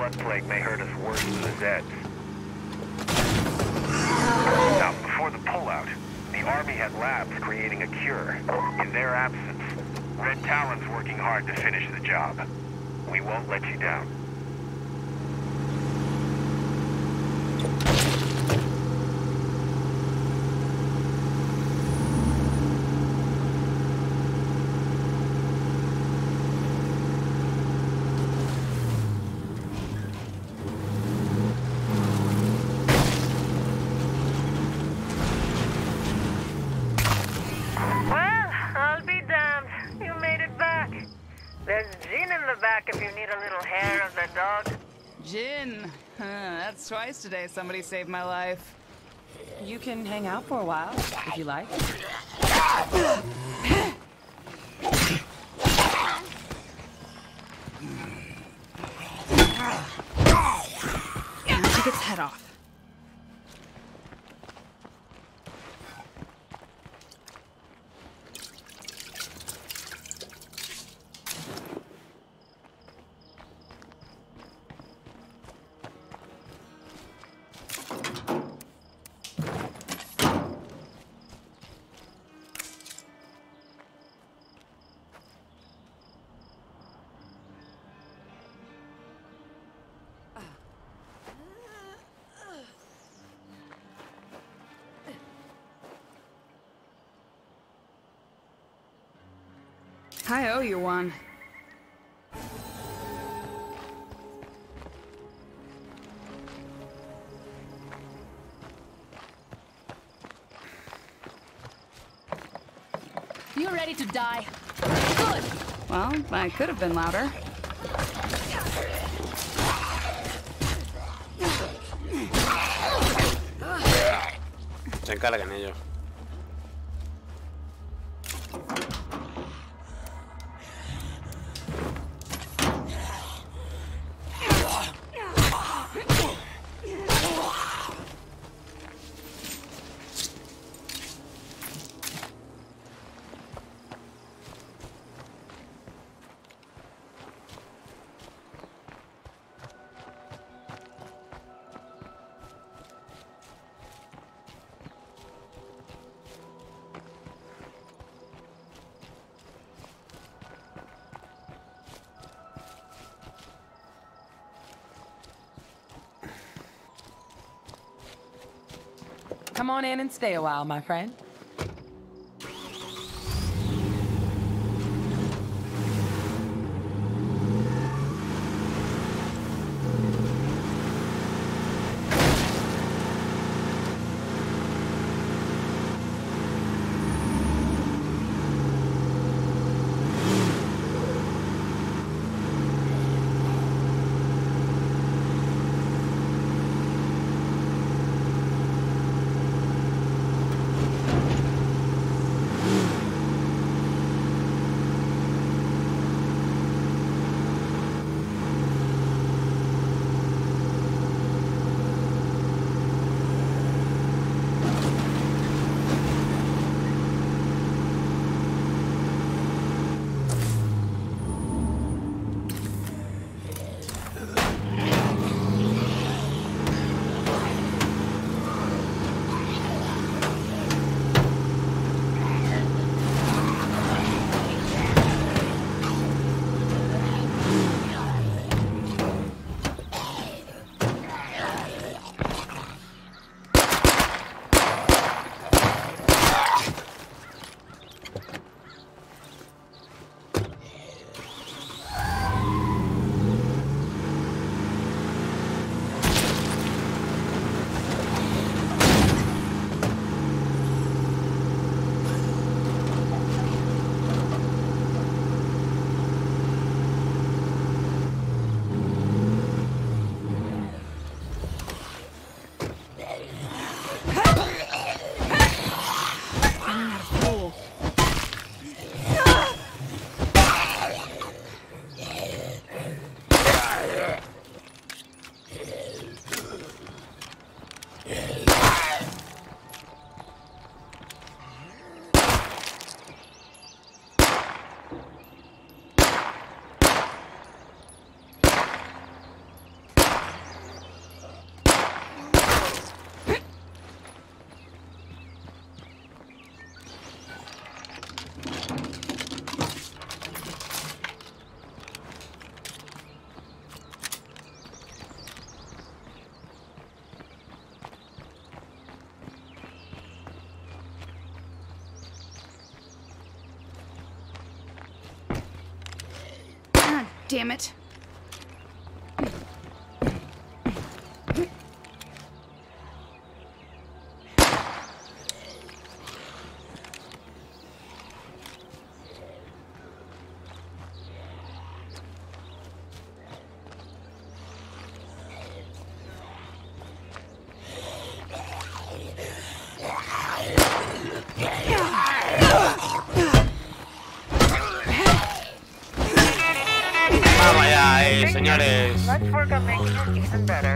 Speaker 7: blood plague may hurt us worse than the Zeds. Now, before the pullout, the Army had labs creating a cure. In their absence, Red Talon's working hard to finish the job. We won't let you down.
Speaker 5: There's gin in the back if you need a little hair of the dog.
Speaker 6: Jin. That's twice today somebody saved my life.
Speaker 2: You can hang out for a while, if you like.
Speaker 6: Took its head off. I owe you one.
Speaker 2: You ready to die? Good.
Speaker 6: Well, I could have been louder.
Speaker 1: Se encargan ellos.
Speaker 2: Come on in and stay a while, my friend.
Speaker 6: Damn it.
Speaker 1: Vamos allá, señores.
Speaker 5: Let's work on making it even better.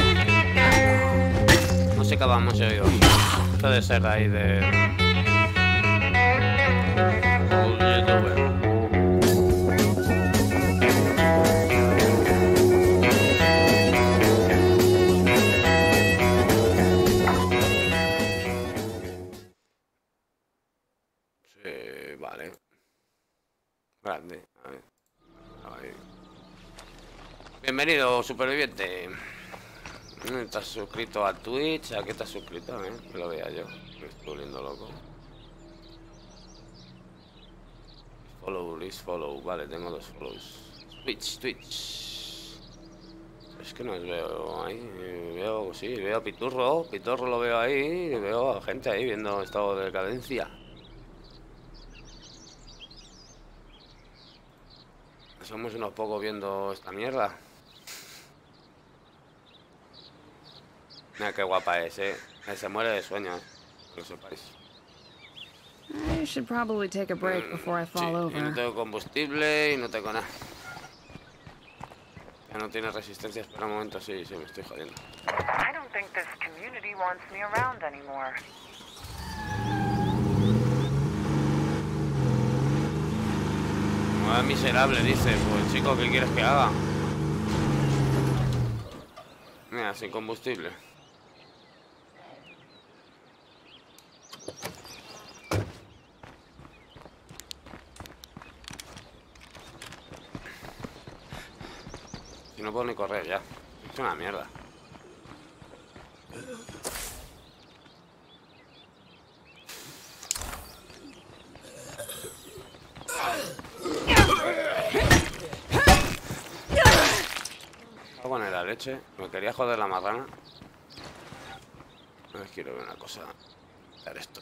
Speaker 1: Música vamos a oír. Puede ser ahí de... Sí, vale. Grande. A ver. Ahí. Bienvenido, superviviente. ¿Estás suscrito a Twitch? ¿A qué estás suscrito? Que lo vea yo. Me estoy volviendo loco. Follow, list follow. Vale, tengo 2 follows. Twitch. Es que no os veo ahí. Veo, sí, veo a Piturro. Piturro lo veo ahí. Veo a gente ahí viendo estado de decadencia. Somos unos pocos viendo esta mierda. Mira qué guapa es, se muere de sueño, que lo sepáis.
Speaker 6: I should probably take a break before I fall
Speaker 1: Sí, y no
Speaker 6: over.
Speaker 1: tengo combustible y no tengo nada. Ya no tiene resistencias, pero un momento sí, me estoy jodiendo.
Speaker 5: I don't think this community wants me around anymore.
Speaker 1: Nueva miserable, dice. Pues chico, ¿qué quieres que haga? Mira, sin combustible. Si no puedo ni correr ya. Es una mierda. Hago en la leche. Me quería joder la marrana. No quiero ver una cosa. Dar esto.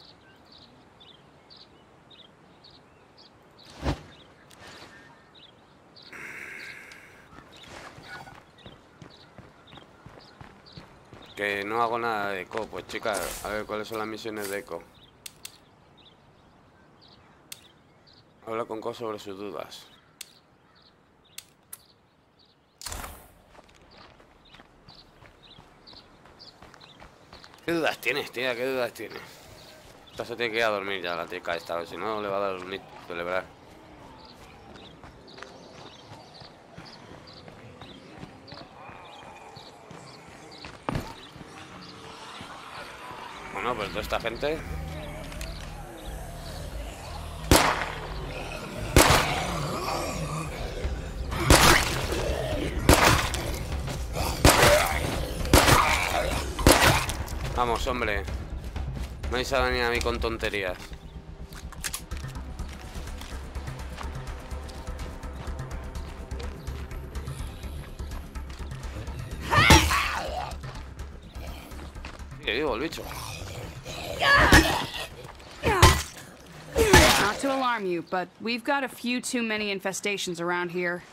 Speaker 1: Que no hago nada de eco. Pues chicas, a ver cuáles son las misiones de eco. Habla con Co sobre sus dudas. ¿Qué dudas tienes, tía? ¿Qué dudas tienes? Esta se tiene que ir a dormir ya la tica esta, a ver si no le va a dar un hito celebrar. Bueno, pues toda esta gente... Vamos, hombre. No vais a venir a mí con tonterías. Sigue vivo el bicho.
Speaker 6: Not to alarm you, but we've got a few too many infestations around here.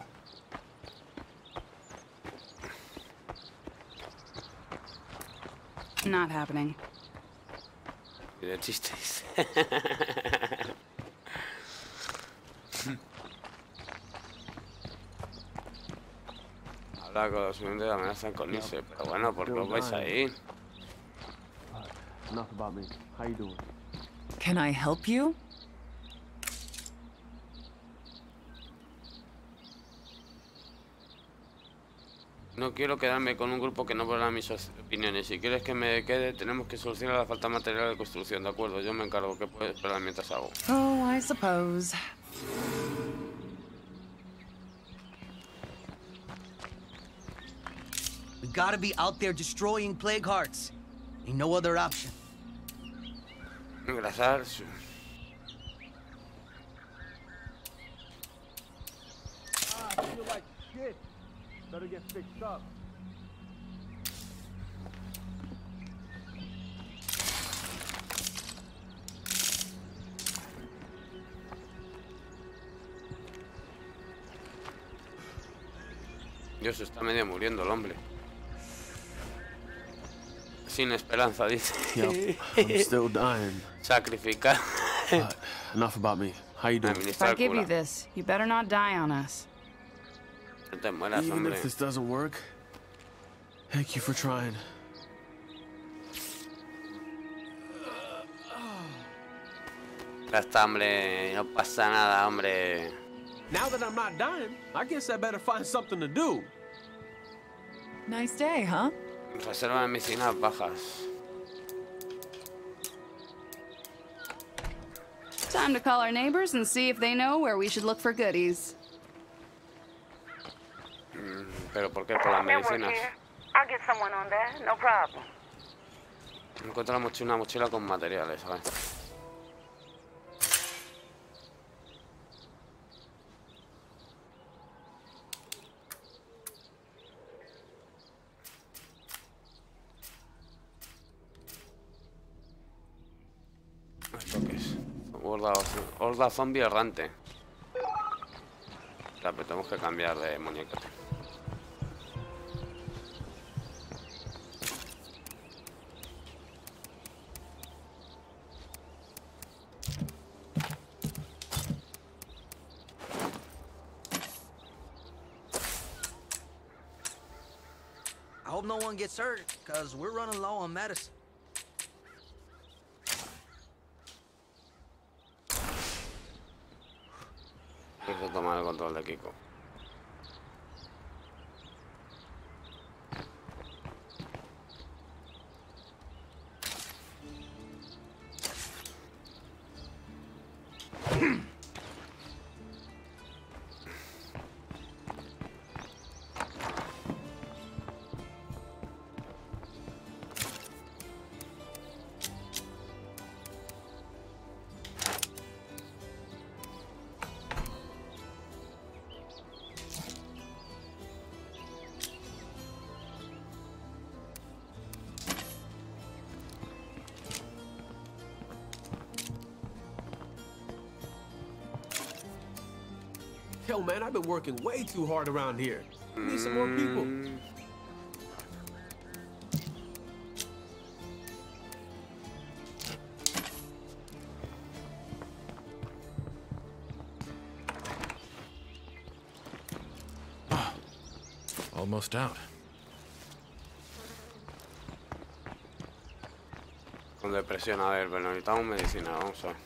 Speaker 6: Not happening.
Speaker 1: Y de chistes. Habla con los miembros de la amenaza con irse. Pero bueno, ¿por qué os vais ahí?
Speaker 8: Enough about me. How you doing?
Speaker 2: Can I help you?
Speaker 1: No quiero quedarme con un grupo que no valora mis opiniones. Si quieres que me quede, tenemos que solucionar la falta de material de construcción, ¿de acuerdo? Yo me encargo. ¿Qué puedes esperar mientras hago?
Speaker 2: Oh, I suppose.
Speaker 4: We gotta be out there destroying plague hearts. Ain't no other option.
Speaker 1: Engrasar.
Speaker 8: Feel like shit. Better get fixed up.
Speaker 1: Dios, se está medio muriendo el hombre. Sin esperanza, dice.
Speaker 8: Yep, I'm still dying.
Speaker 1: Sacrificar.
Speaker 8: But enough about me. How you doing?
Speaker 6: If I give you this, you better not die on us.
Speaker 1: No te mueras,
Speaker 8: Even
Speaker 1: hombre.
Speaker 8: if this doesn't work, thank you for trying.
Speaker 1: Ya está, hombre. No pasa nada, hombre.
Speaker 8: Now that I'm not dying, I guess I better find something to do.
Speaker 2: Nice day, huh?
Speaker 1: Reserva de medicinas bajas.
Speaker 6: Time to call our neighbors and see if they know where we should look for goodies.
Speaker 1: ¿Pero por qué? Por las
Speaker 5: Network
Speaker 1: medicinas.
Speaker 5: here. I'll get someone on that, no problem.
Speaker 1: Encontramos una mochila con materiales, a ver. ¿Esto qué es? Horda zombie errante. Ya, pero tenemos que cambiar de muñeca.
Speaker 4: I hope no one gets hurt, because we're running low on medicine.
Speaker 1: Hay que tomar el control de Kiko.
Speaker 8: Hell, man, I've been working way too hard around here. We need some more people.
Speaker 3: Almost out.
Speaker 1: Con depresión, a ver, pero necesitamos medicina, vamos a ver.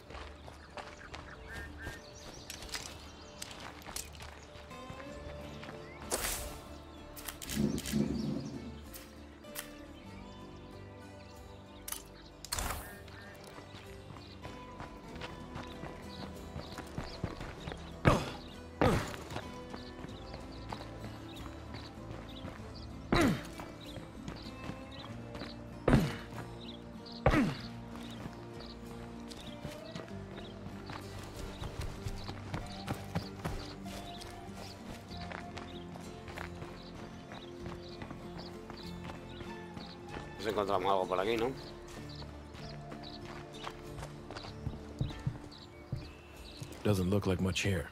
Speaker 1: Pues encontramos algo por aquí, ¿no?
Speaker 3: Doesn't look like much here.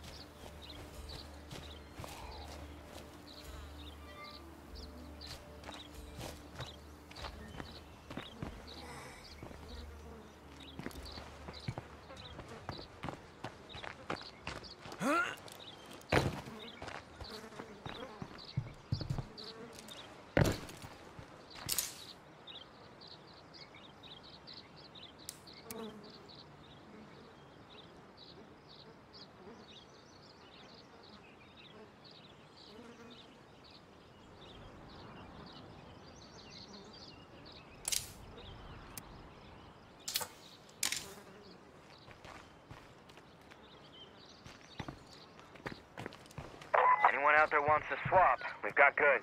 Speaker 7: Anyone out there wants to swap? We've got goods.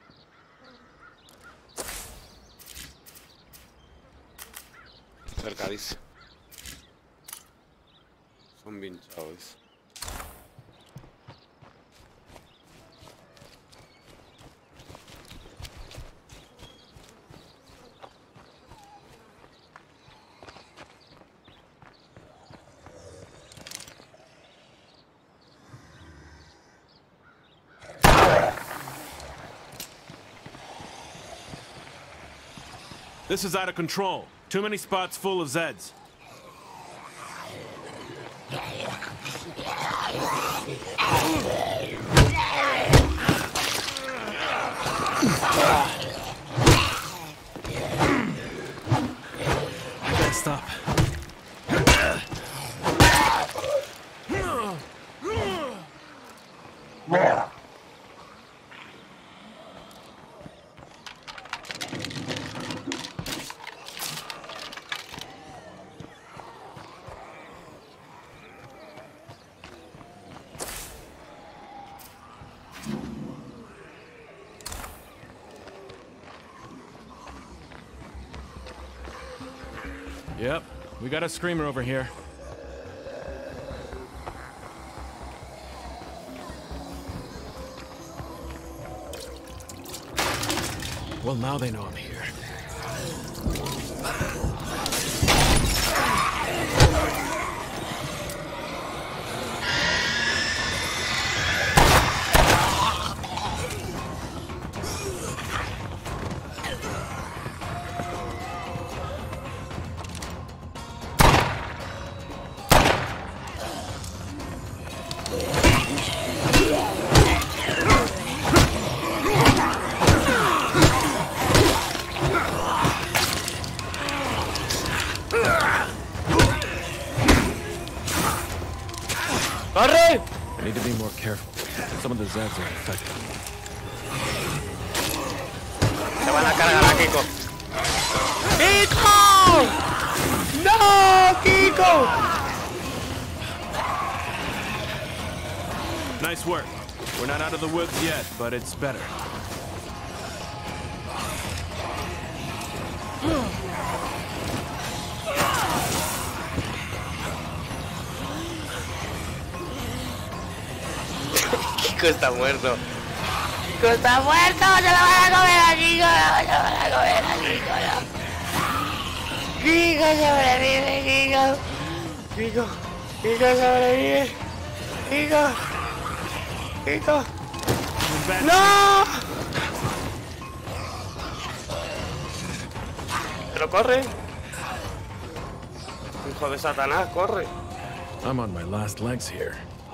Speaker 1: Cerca, dice. Son vinchados.
Speaker 3: This is out of control. Too many spots full of Zeds. Can't stop. Yep, we got a screamer over here. Well, now they know I'm here.
Speaker 1: ¡Corre!
Speaker 3: I need to be more careful. Some of the Zeds are infected.
Speaker 1: Se van a cargar a Kiko. ¡Kiko! ¡No, Kiko!
Speaker 3: Nice work. We're not out of the woods yet, but it's better.
Speaker 1: Kiko está muerto. Kiko está muerto. Se lo van a comer a Kiko. Se lo van a comer a Kiko. Kiko sobrevive, Kiko. Kiko sobrevive. Kiko. ¡No! Pero corre. Hijo de Satanás, corre.
Speaker 3: I'm on my last legs here.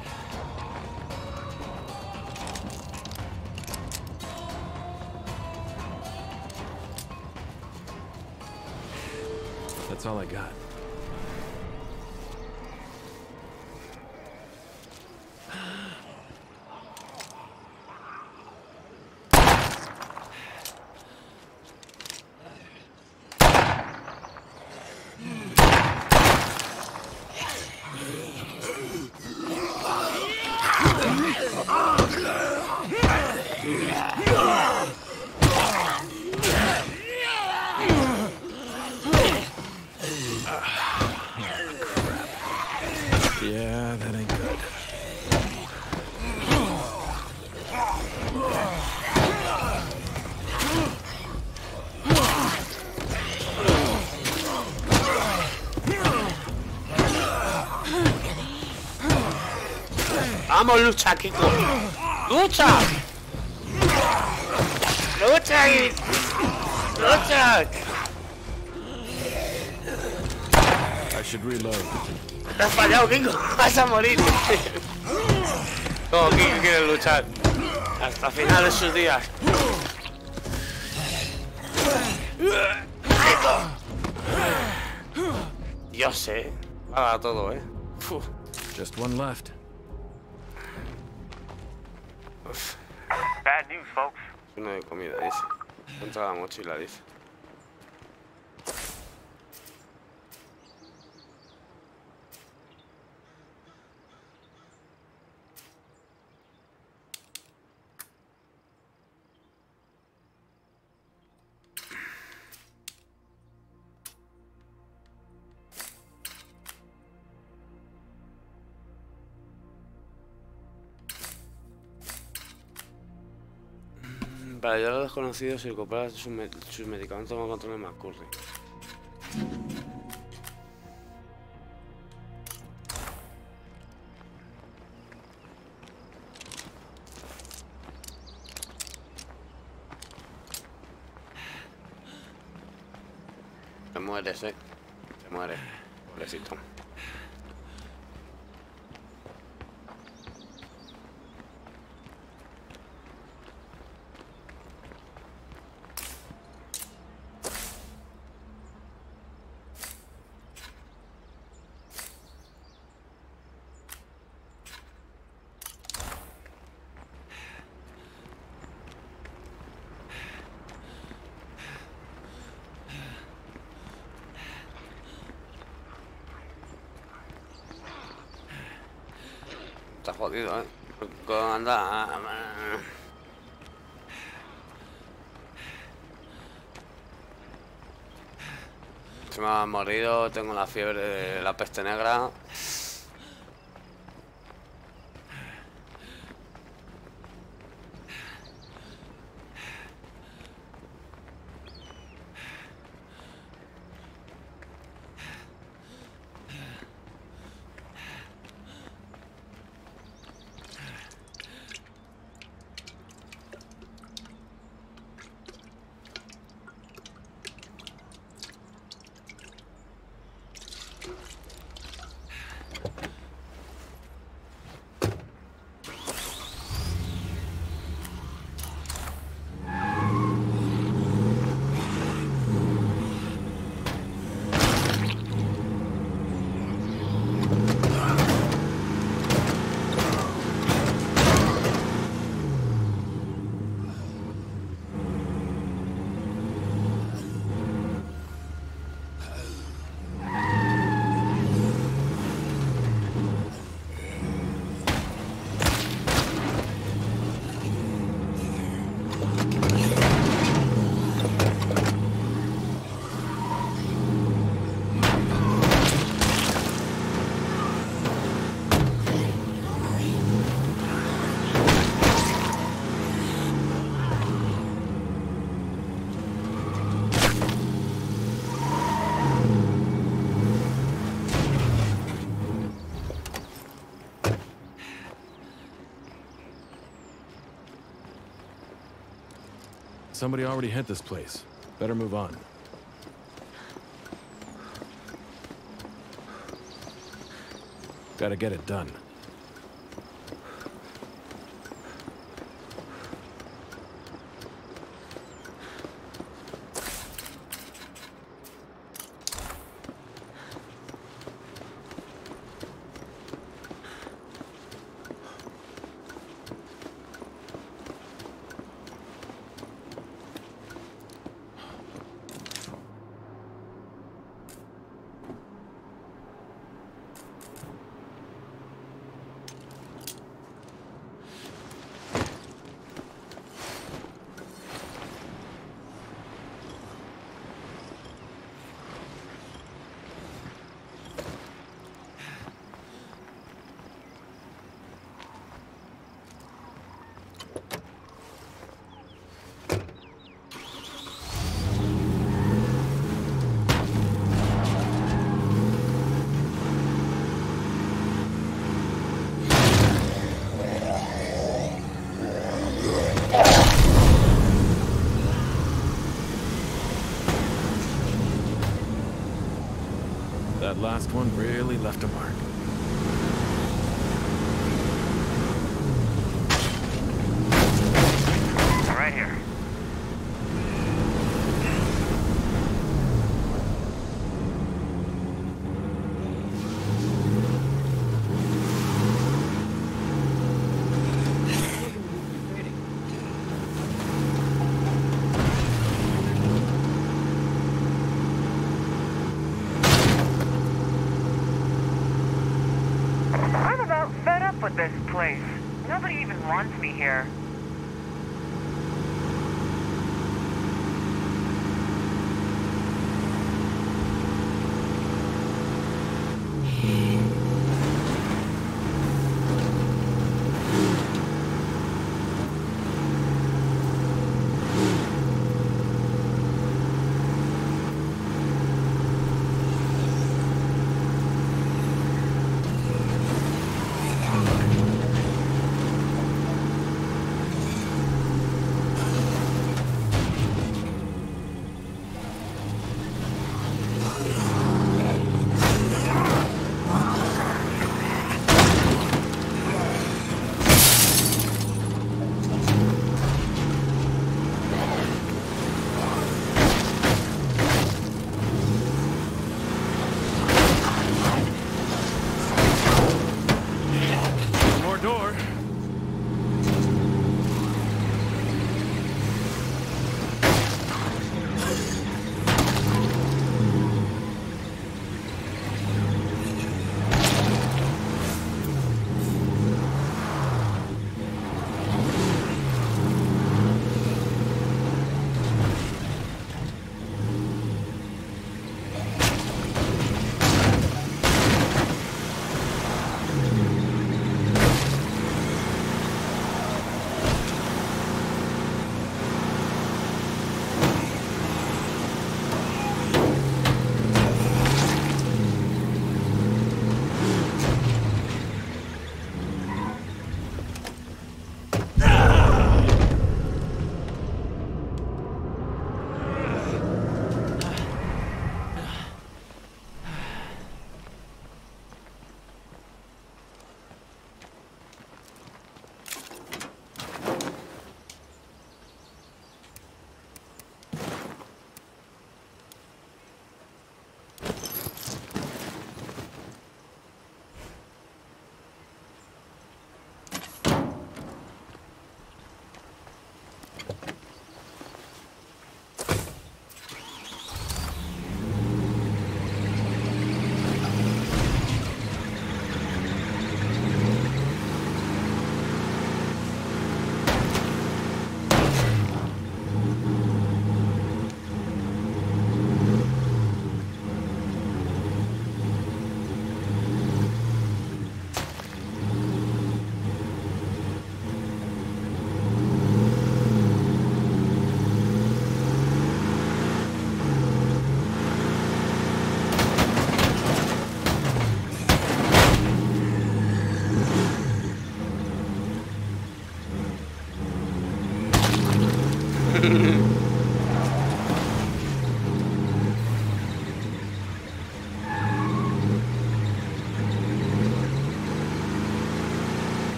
Speaker 3: That's all I got. Yeah, that ain't good.
Speaker 1: Vamos, lucha, Kiko. ¡Lucha! ¡Lucha! ¡Lucha!
Speaker 3: I should reload.
Speaker 1: Te has fallado, Kiko. Vas a morir. No, Kiko quiere luchar. Hasta el final de sus días. Kiko. Dios, haga todo, Uf.
Speaker 3: Just one left.
Speaker 7: Bad news, folks.
Speaker 1: Uno de comida, dice. Contra la mochila, dice. Para ayudar a los desconocidos y recuperar sus medicamentos con control de McCurry. mueres, Se muere. Pobrecito. Está jodido, Anda. Se me ha morido, tengo la fiebre de la peste negra.
Speaker 3: Somebody already hit this place. Better move on. Gotta get it done. That last one really left a mark.
Speaker 7: Right here. I'm about fed up with this place. Nobody even wants me here.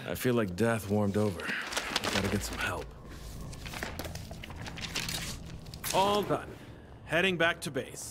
Speaker 3: I feel like death warmed over. I gotta get some help. All done. Heading back to base.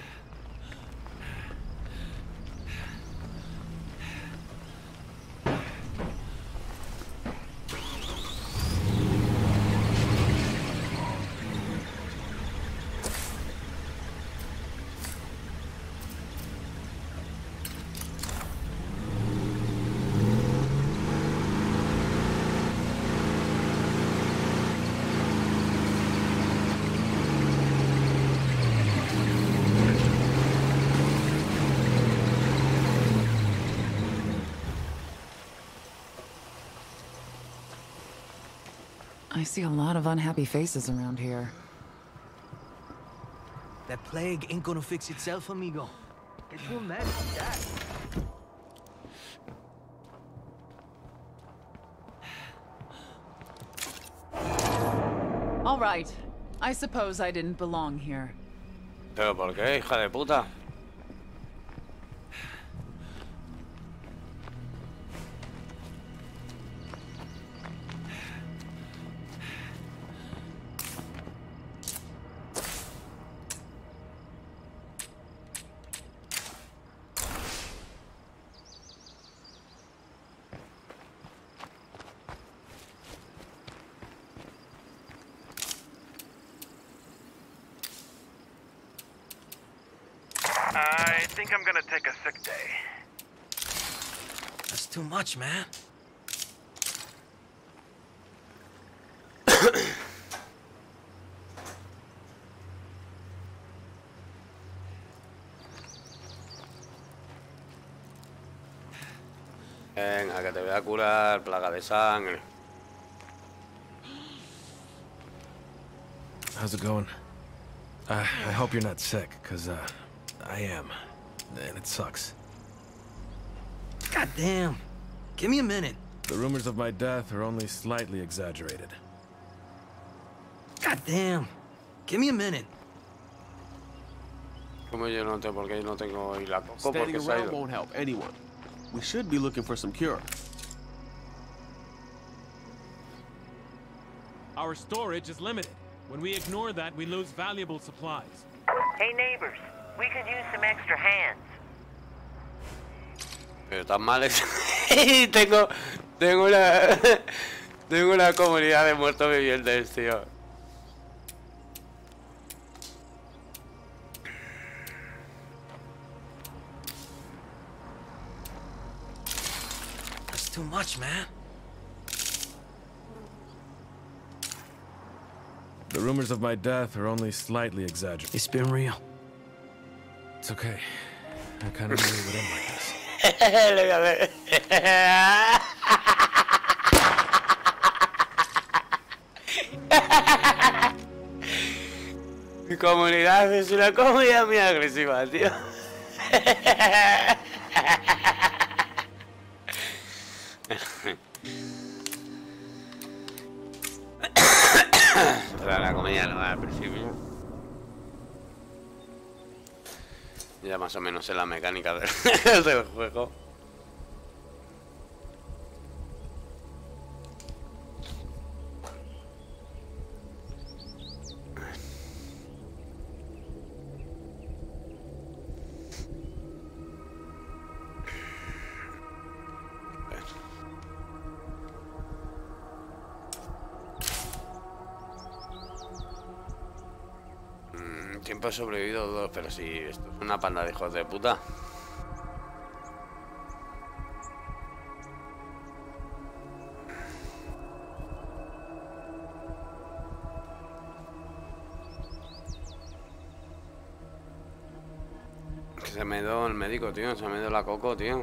Speaker 2: I see a lot of unhappy faces around here.
Speaker 4: That plague ain't gonna fix itself, amigo. Get your medicine, Dad.
Speaker 2: All right. I suppose I didn't belong here.
Speaker 1: ¿Pero por qué, hija de puta?
Speaker 7: I think I'm gonna take a sick day.
Speaker 4: That's too much, man.
Speaker 1: Venga, que te voy a curar plaga de sangre.
Speaker 3: How's it going? I hope you're not sick, because, I am. And it sucks.
Speaker 4: God damn. Give me a minute.
Speaker 3: The rumors of my death are only slightly exaggerated.
Speaker 4: God damn. Give me a minute.
Speaker 1: Como yo no tengo, porque yo no tengo y la coco
Speaker 8: Standing
Speaker 1: porque se ha
Speaker 8: around
Speaker 1: ido.
Speaker 8: won't help anyone. We should be looking for some cure.
Speaker 3: Our storage is limited. When we ignore that, we lose valuable supplies.
Speaker 5: Hey neighbors, we could use some extra hands.
Speaker 1: Pero tan mal es. tengo una tengo una comunidad de muertos vivientes, tío.
Speaker 4: That's too much, man.
Speaker 3: The rumors of my death are only slightly exaggerated.
Speaker 4: It's been real.
Speaker 3: It's okay. I kind of knew it would end like this.
Speaker 1: Mi comunidad es una comunidad muy agresiva, tío. La comedia no va al principio. Ya más o menos sé la mecánica del juego. Tiempo he sobrevivido 2, pero sí, esto es una panda de hijos de puta. Que se me dio el médico, tío, se me dio la coco, tío.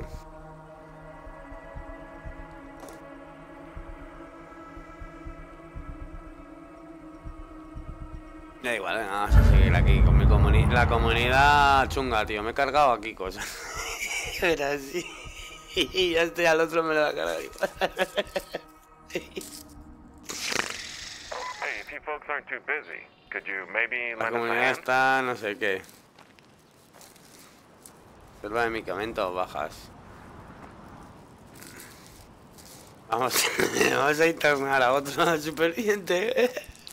Speaker 1: Da igual, vamos a seguir aquí con mi comunidad. La comunidad chunga, tío. Me he cargado aquí cosas. Era así. Y ya estoy al otro, me lo va a cargar igual.
Speaker 7: Hey, if you folks aren't too busy, could you maybe
Speaker 1: La
Speaker 7: lend us a
Speaker 1: comunidad
Speaker 7: hand?
Speaker 1: está no sé qué. Selva de medicamentos bajas. Vamos, vamos a internar a otro superviviente.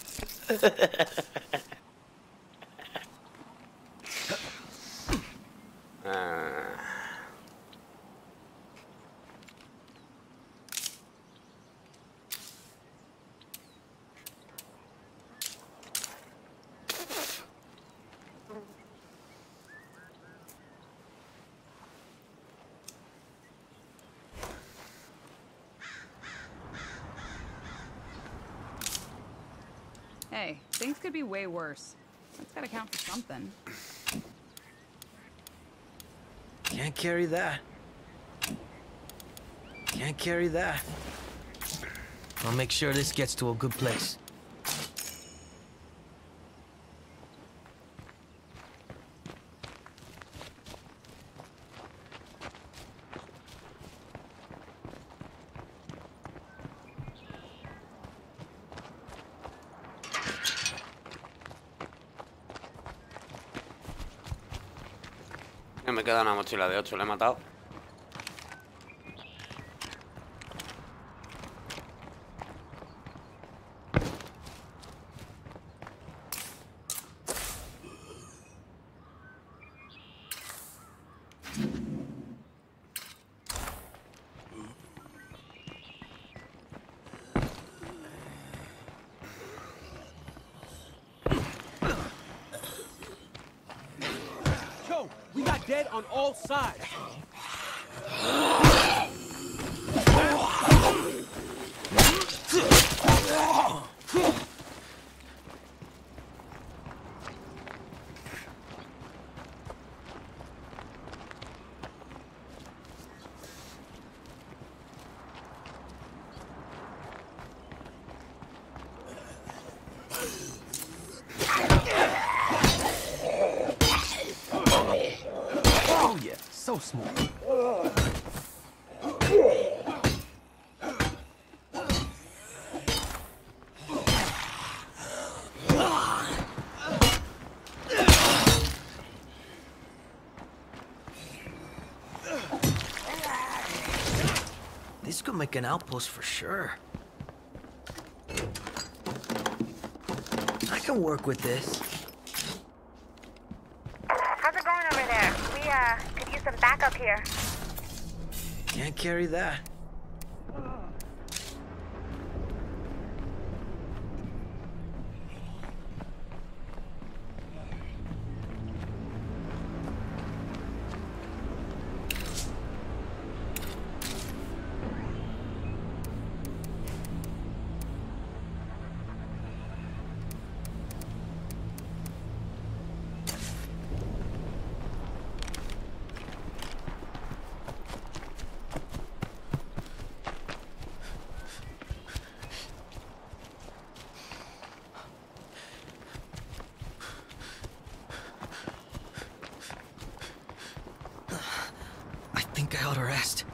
Speaker 6: Hey, things could be way worse. That's gotta count for something.
Speaker 4: Can't carry that. Can't carry that. I'll make sure this gets to a good place.
Speaker 1: Me queda una mochila de 8, le he matado.
Speaker 9: We got dead on all sides. Oh yeah, so smooth.
Speaker 4: This could make an outpost for sure. I can work with this.
Speaker 5: How's it going over there? We, could use some backup here.
Speaker 4: Can't carry that. I think I ought to rest.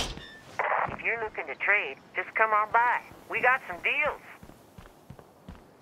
Speaker 5: If you're looking to trade, just come on by. We got some deals.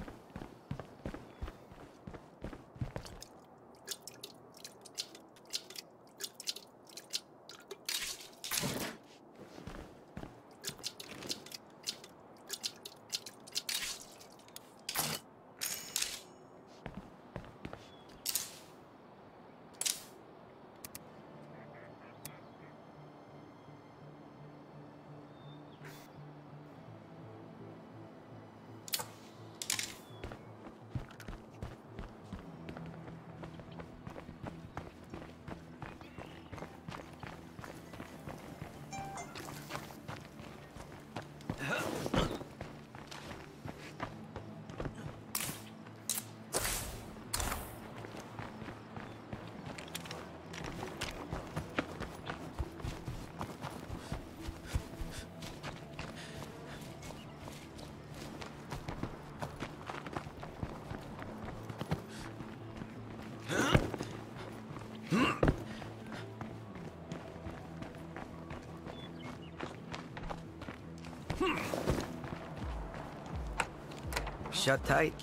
Speaker 4: shut tight.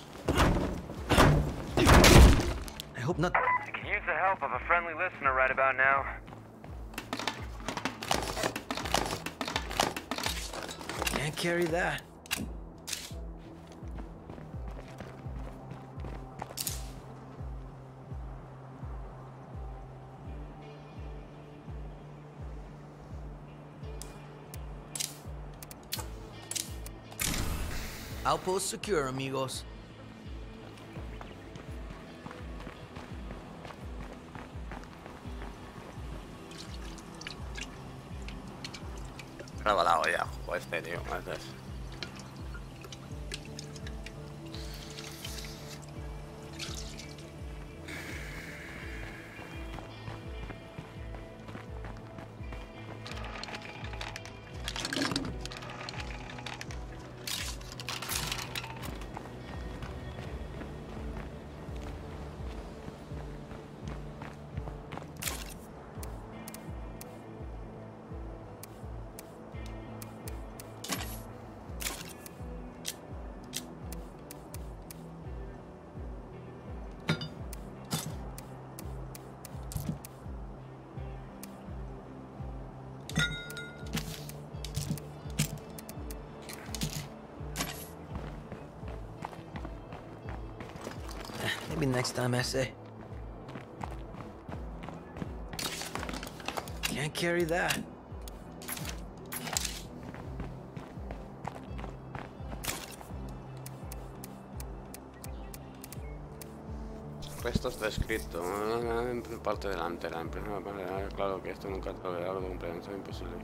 Speaker 4: I hope not.
Speaker 10: You can use the help of a friendly listener right about now.
Speaker 4: Can't carry that. Outpost secure, amigos.
Speaker 1: Me ha la olla, joder, este tío, ¿qué haces?
Speaker 4: Maybe next time, SA. Can't carry that.
Speaker 1: Esto está escrito en parte delantera. En primera manera, claro que esto nunca te lo verá, de comprensión imposible.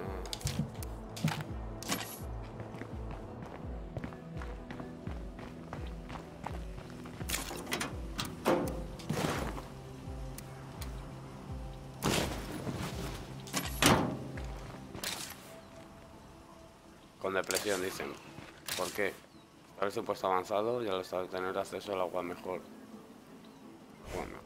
Speaker 1: Con depresión, dicen. ¿Por qué? Para ese puesto avanzado y al tener acceso al agua mejor. Bueno.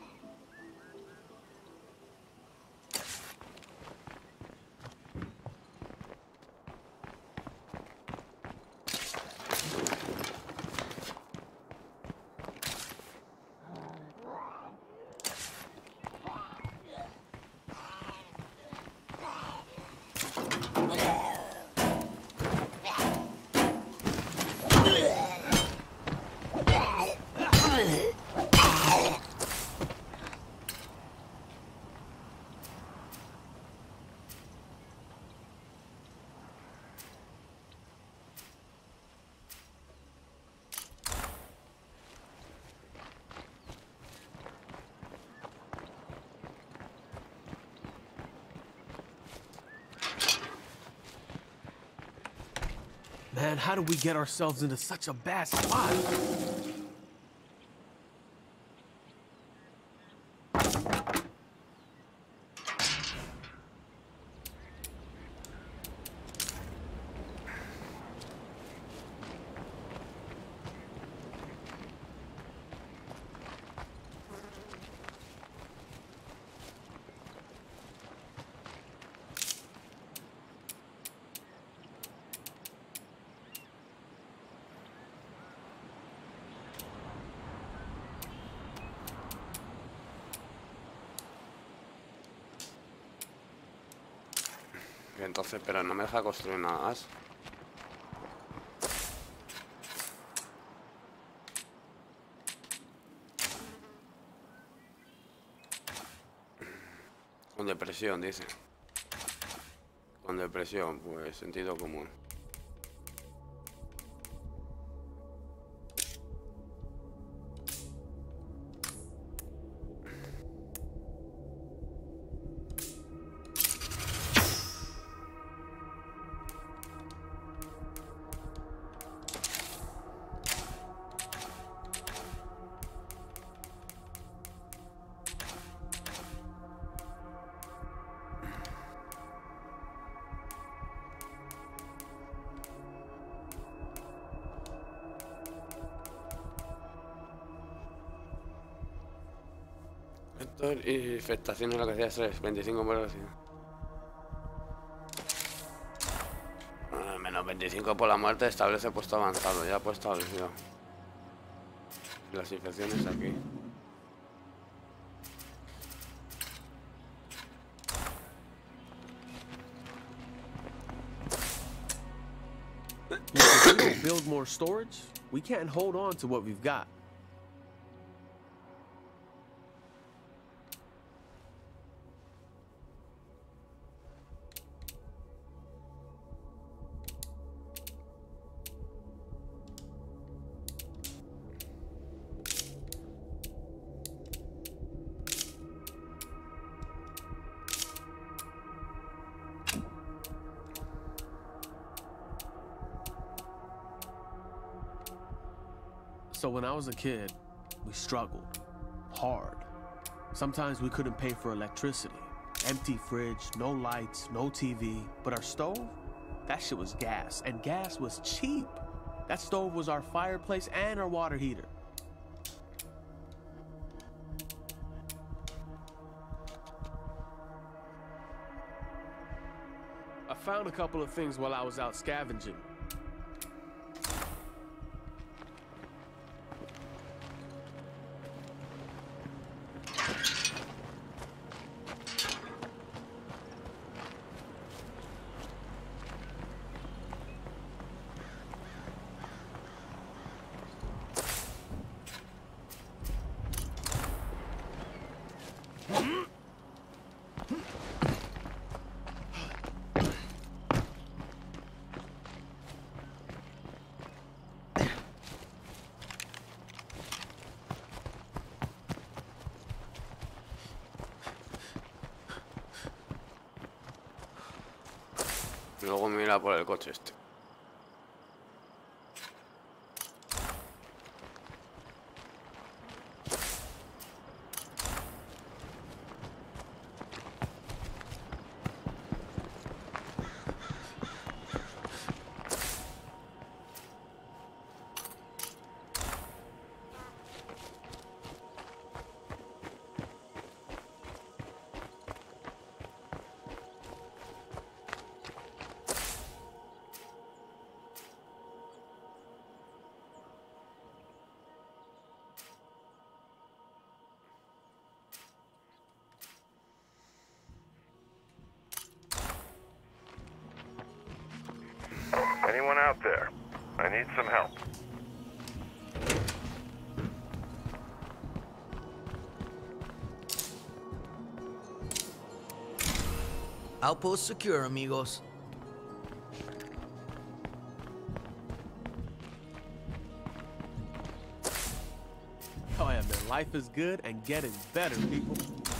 Speaker 8: Man, how did we get ourselves into such a bad spot?
Speaker 1: Entonces, pero no me deja construir nada más. Con depresión, dice. Con depresión, pues sentido común. Y infestaciones lo que hacía 3, 25 por menos 25 45 por la muerte, establece puesto avanzado, ya puesto establecido. Las infecciones aquí.
Speaker 8: If we don't build more storage, we can't hold on to what we've got. So when I was a kid, we struggled hard. Sometimes we couldn't pay for electricity. Empty fridge, no lights, no TV. But our stove, that shit was gas, and gas was cheap. That stove was our fireplace and our water heater. I found a couple of things while I was out scavenging.
Speaker 1: Luego mira por el coche este.
Speaker 7: Anyone out there? I need some help.
Speaker 4: Outpost secure, amigos.
Speaker 8: Oh yeah, man, life is good and getting better, people.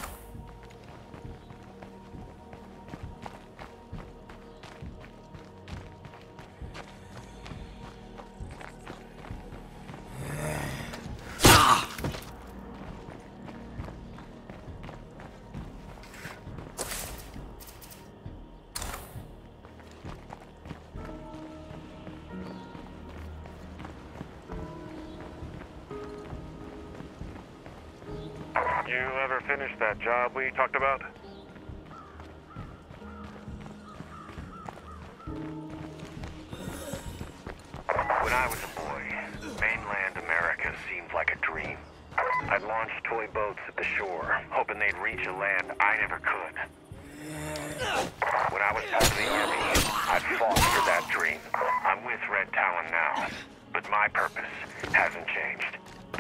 Speaker 7: You ever finish that job we talked about? When I was a boy, mainland America seemed like a dream. I'd launch toy boats at the shore, hoping they'd reach a land I never could. When I was part of the army, I'd fought for that dream. I'm with Red Talon now, but my purpose hasn't changed.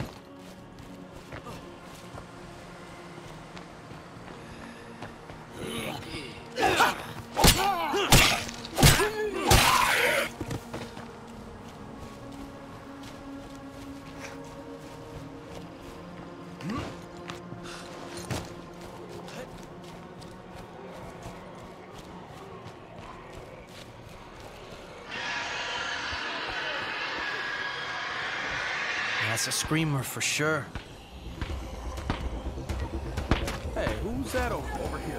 Speaker 4: That's a screamer for sure.
Speaker 8: Hey, who's that over here?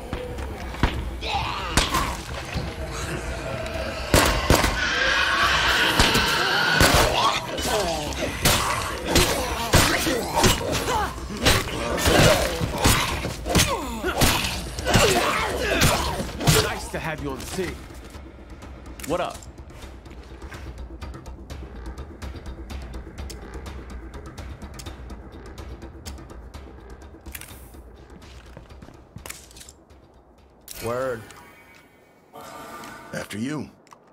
Speaker 8: Nice to have you on the scene. What up?
Speaker 4: Word.
Speaker 11: After you.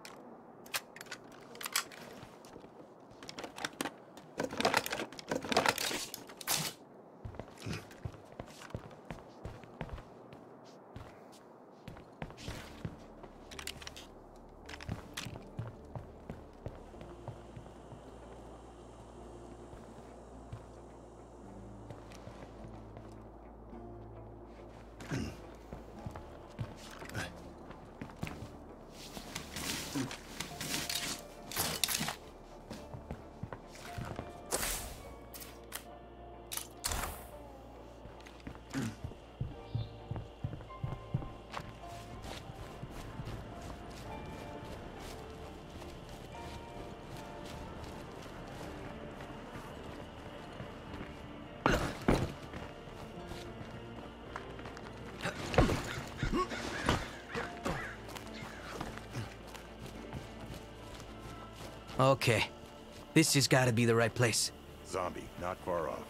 Speaker 4: Okay. This has got to be the right place.
Speaker 11: Zombie, not far off.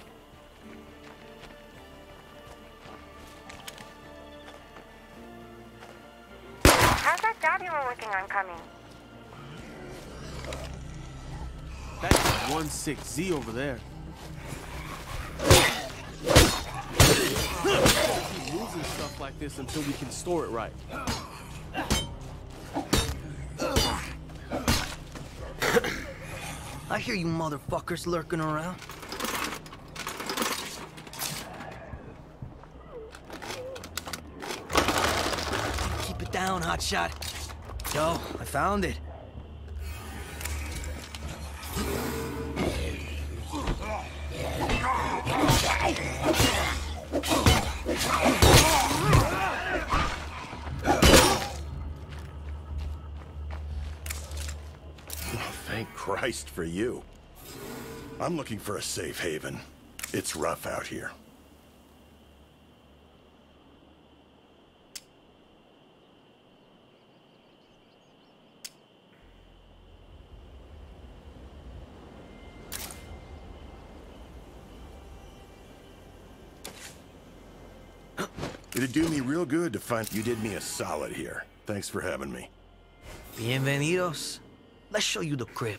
Speaker 5: How's that job you were working on coming?
Speaker 8: That's 16Z over there. Keep losing stuff like this until we can store it right.
Speaker 4: I hear you motherfuckers lurking around. Keep it down, hotshot. Yo, I found it.
Speaker 11: Thank Christ for you. I'm looking for a safe haven. It's rough out here. It'd do me real good to find you did me a solid here. Thanks for having me.
Speaker 4: Bienvenidos. Let's show you the crib.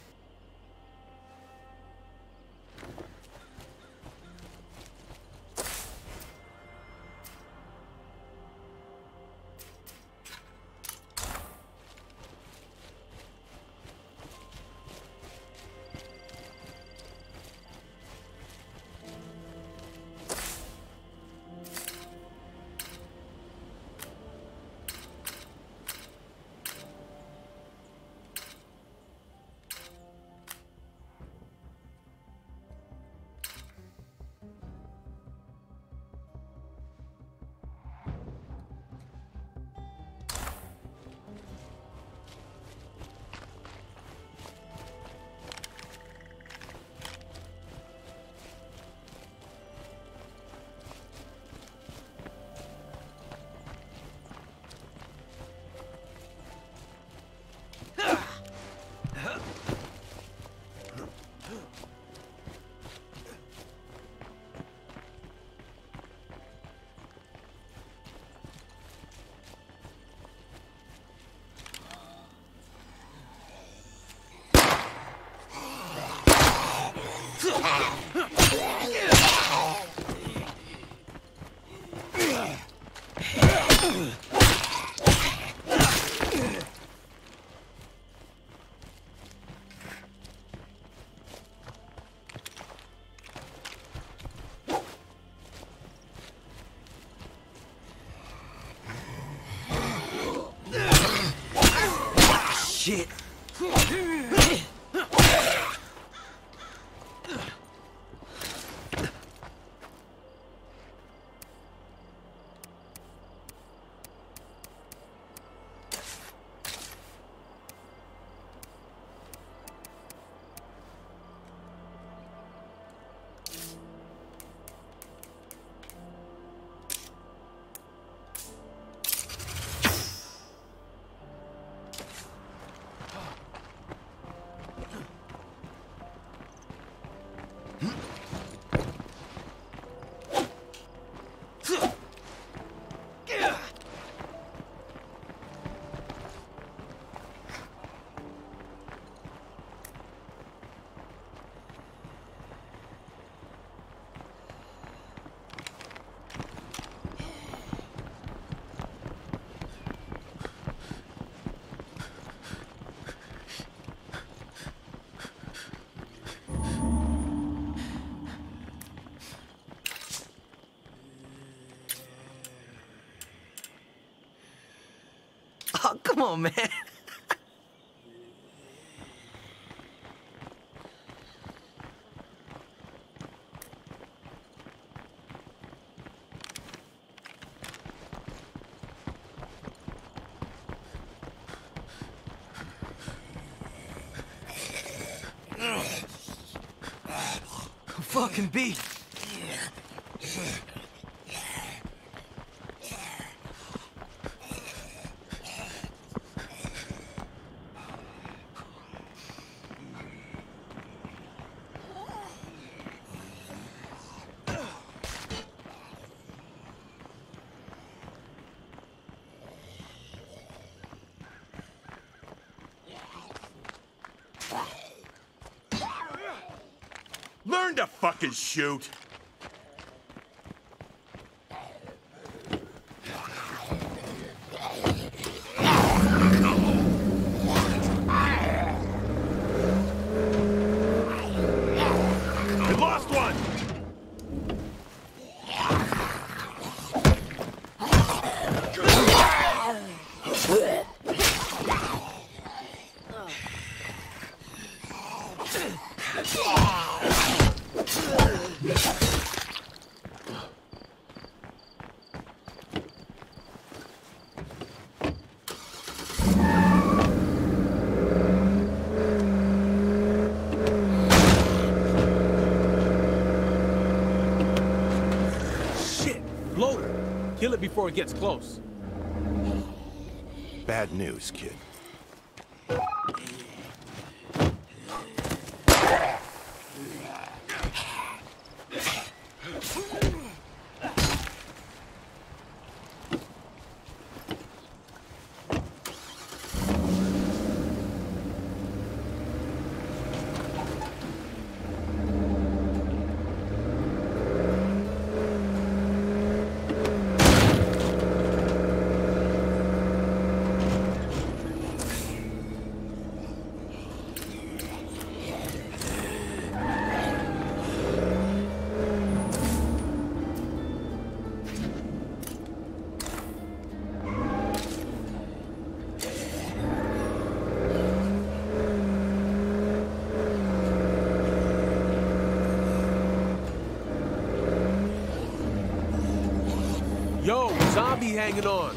Speaker 4: Shit. Come on, man. Fucking beat.
Speaker 11: Learn to fucking shoot. We lost one.
Speaker 9: Kill it before it gets close.
Speaker 11: Bad news, kid.
Speaker 9: Yo, zombie hanging on.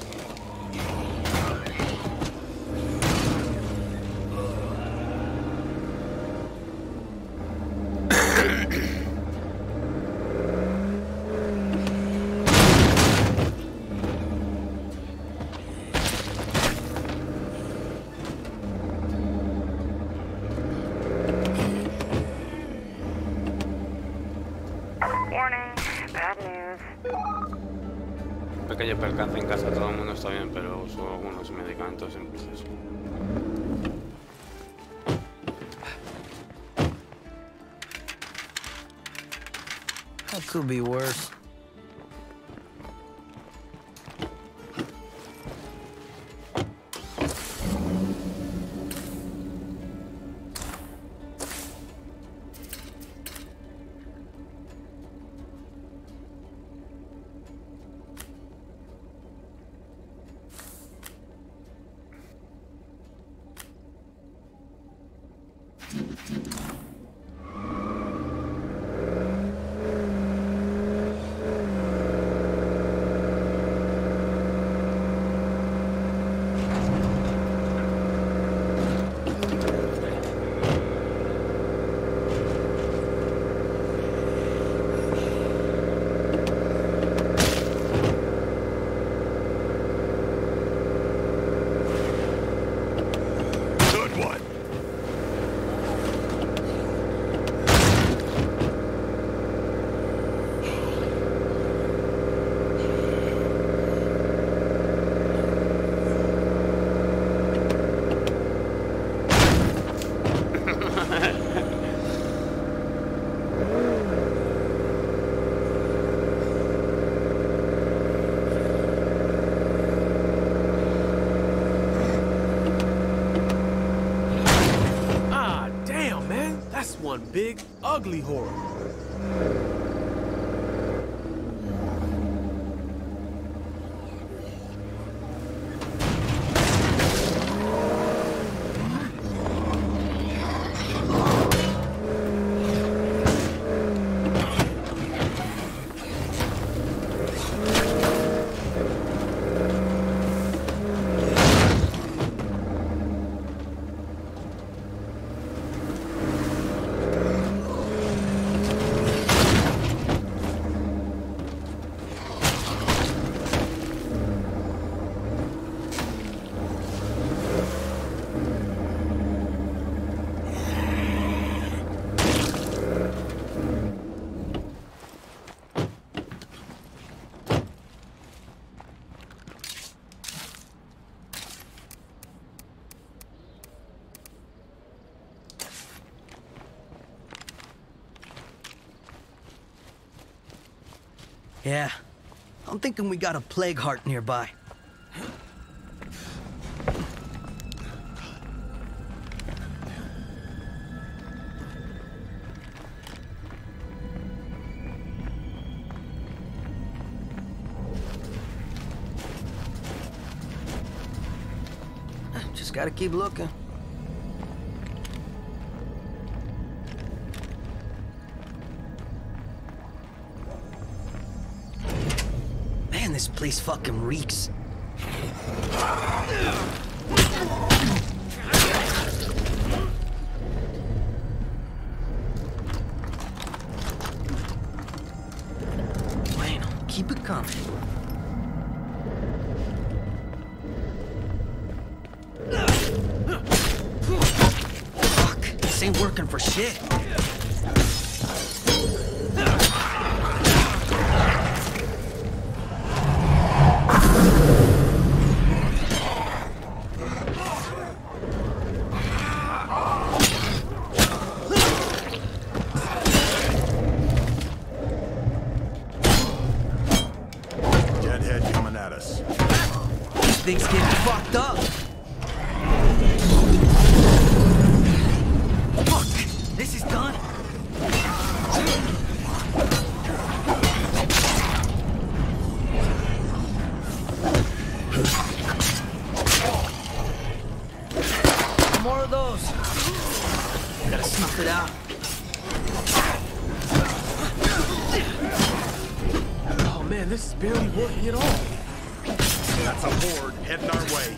Speaker 5: Warning, bad news.
Speaker 1: Pequeño percance en casa, todo el mundo está bien, pero uso algunos medicamentos en proceso.
Speaker 4: That could be worse.
Speaker 9: One big, ugly horror.
Speaker 4: Yeah. I'm thinking we got a plague heart nearby. Just gotta keep looking. Man, this place fucking reeks. Bueno, keep it coming. Fuck, this ain't working for shit.
Speaker 11: Deadhead coming at us.
Speaker 4: This thing's getting fucked up. Fuck, this is done. More of those. Gotta snuff it out.
Speaker 8: Oh man, this is barely working at all.
Speaker 11: That's a horde heading our way.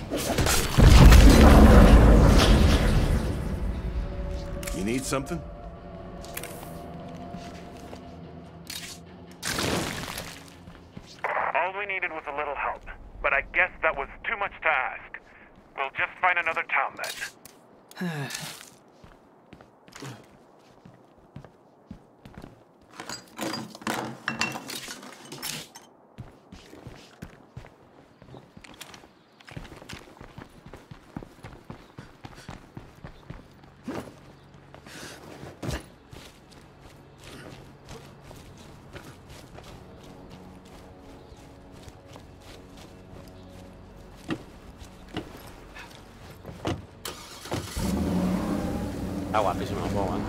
Speaker 11: You need something?
Speaker 7: All we needed was a little help, but I guess that was too much to ask. We'll just find another town then.
Speaker 1: Está guapísimo el juego,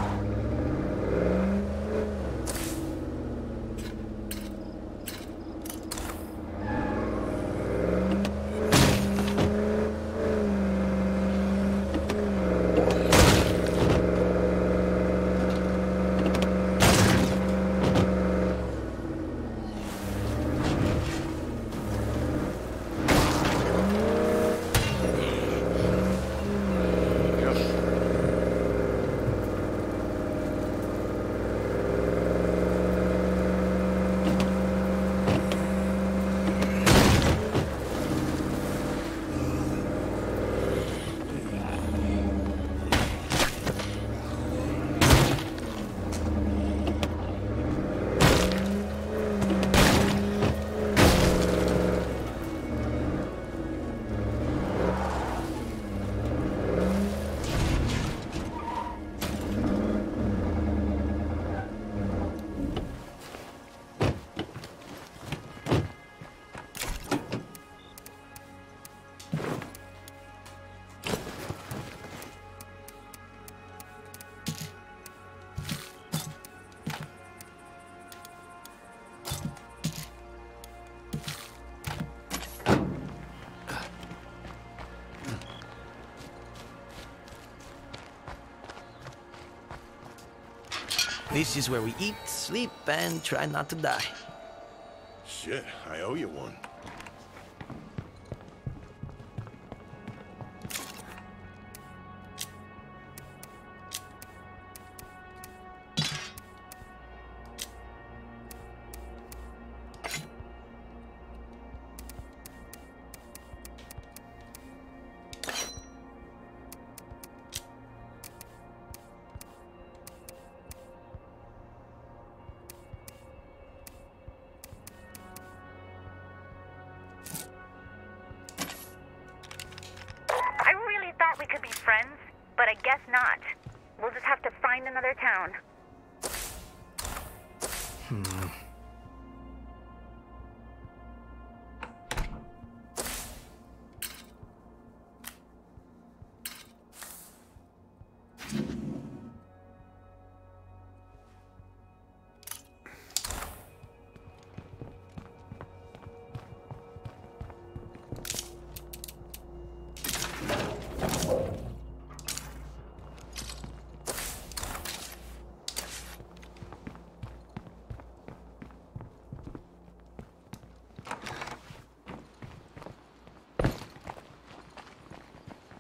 Speaker 4: This is where we eat, sleep, and try not to die.
Speaker 11: Shit, I owe you one.
Speaker 5: We could be friends, but I guess not. We'll just have to find another town.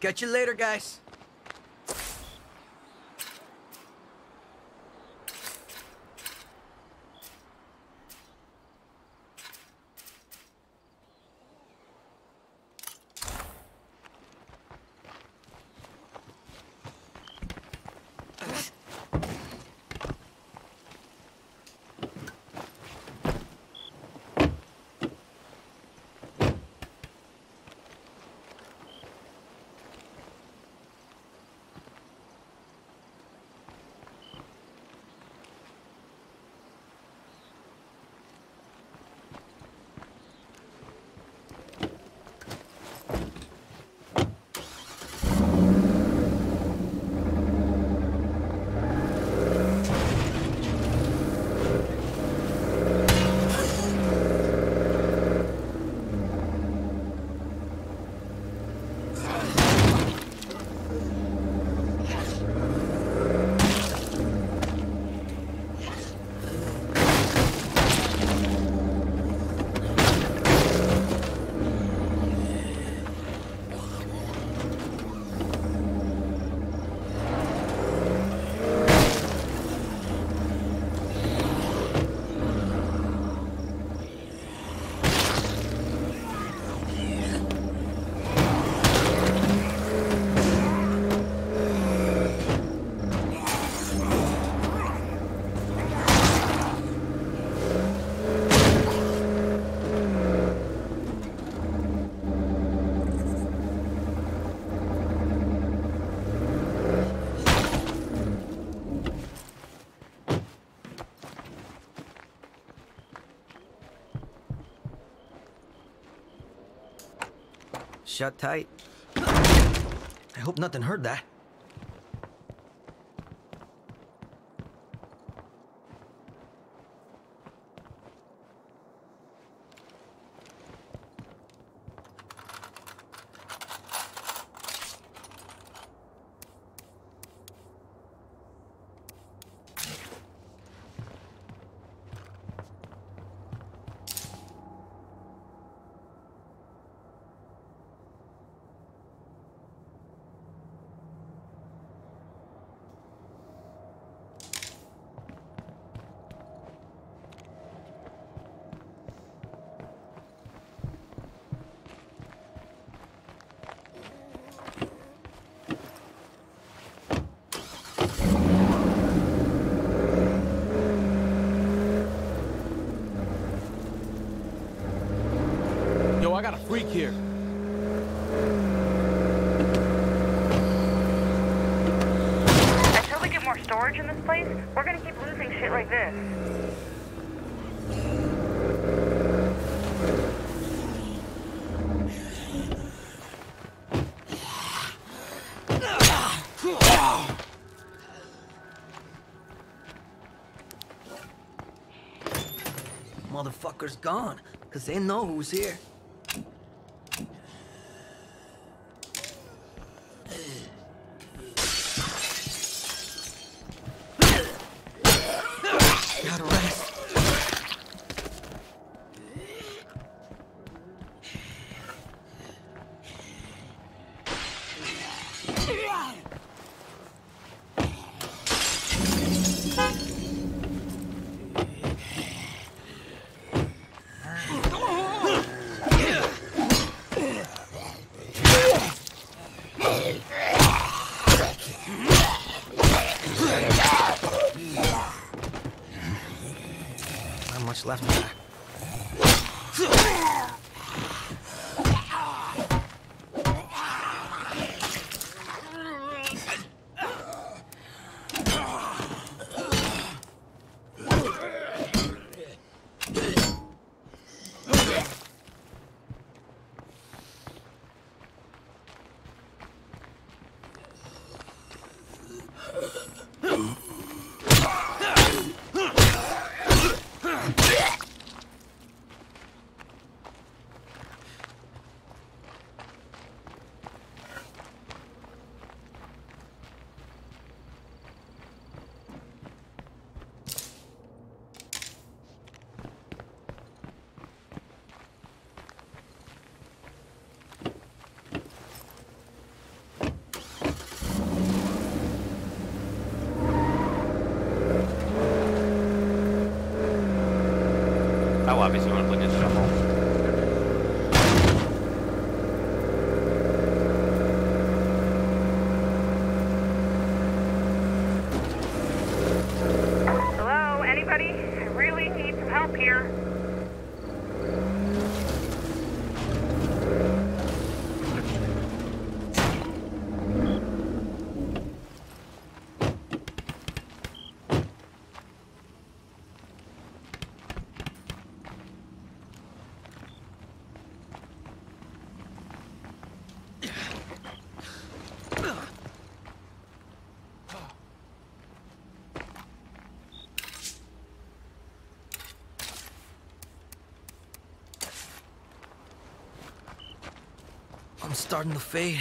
Speaker 4: Catch you later, guys. Shut tight. I hope nothing heard that.
Speaker 9: Yo, I got a freak here.
Speaker 5: Until we get more storage in this place, we're gonna keep losing shit like this.
Speaker 4: Motherfucker's gone, 'cause they know who's here. Gotta rest. Not much left of that.
Speaker 1: Está guapísimo el puñetero juego.
Speaker 5: Hello, anybody? I really need some help here.
Speaker 4: I'm starting to fade.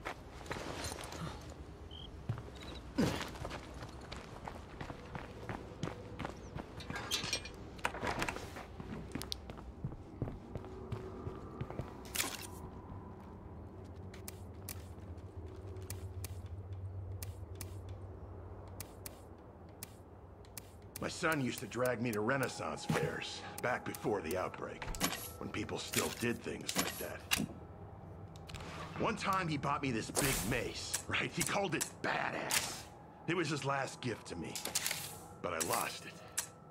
Speaker 11: My son used to drag me to Renaissance fairs, back before the outbreak, when people still did things like that. One time he bought me this big mace, right? He called it Badass. It was his last gift to me, but I lost it.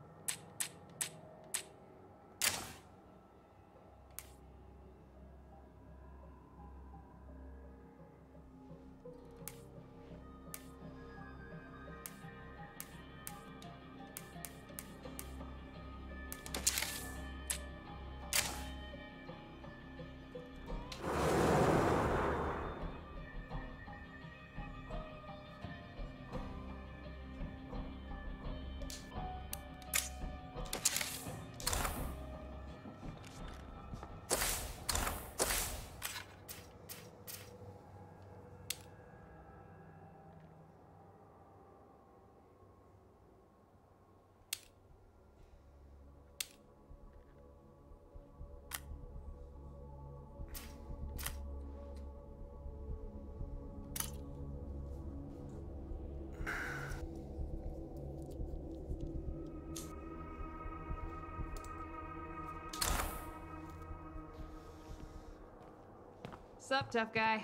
Speaker 6: Sup, tough guy?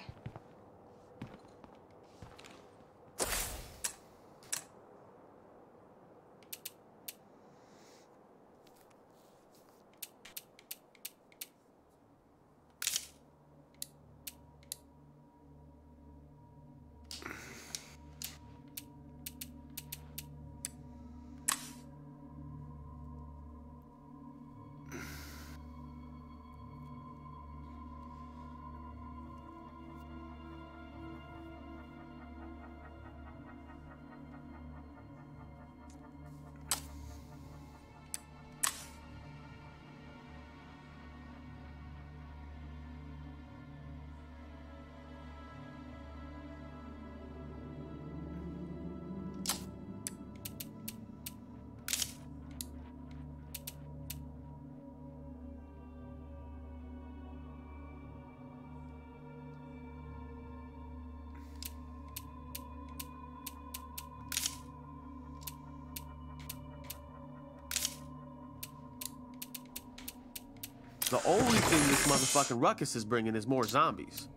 Speaker 8: The only thing this motherfucking ruckus is bringing is more zombies.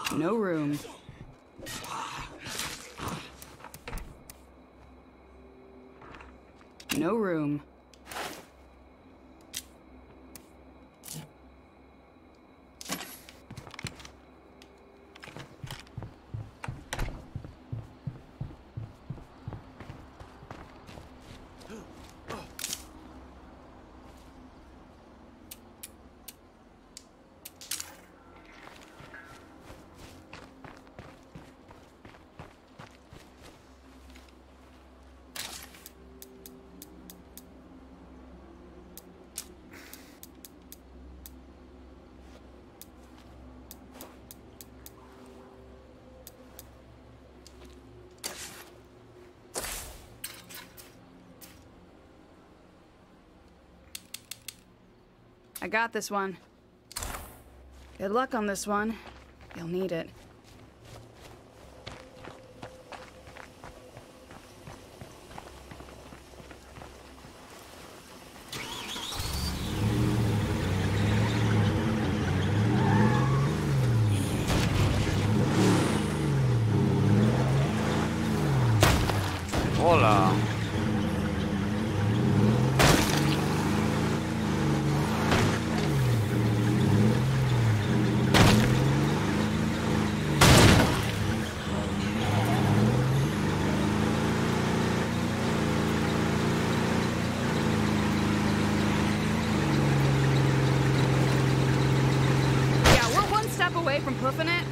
Speaker 6: No room. No room. I got this one. Good luck on this one. You'll need it.
Speaker 1: Hola.
Speaker 6: Away from hoofing it?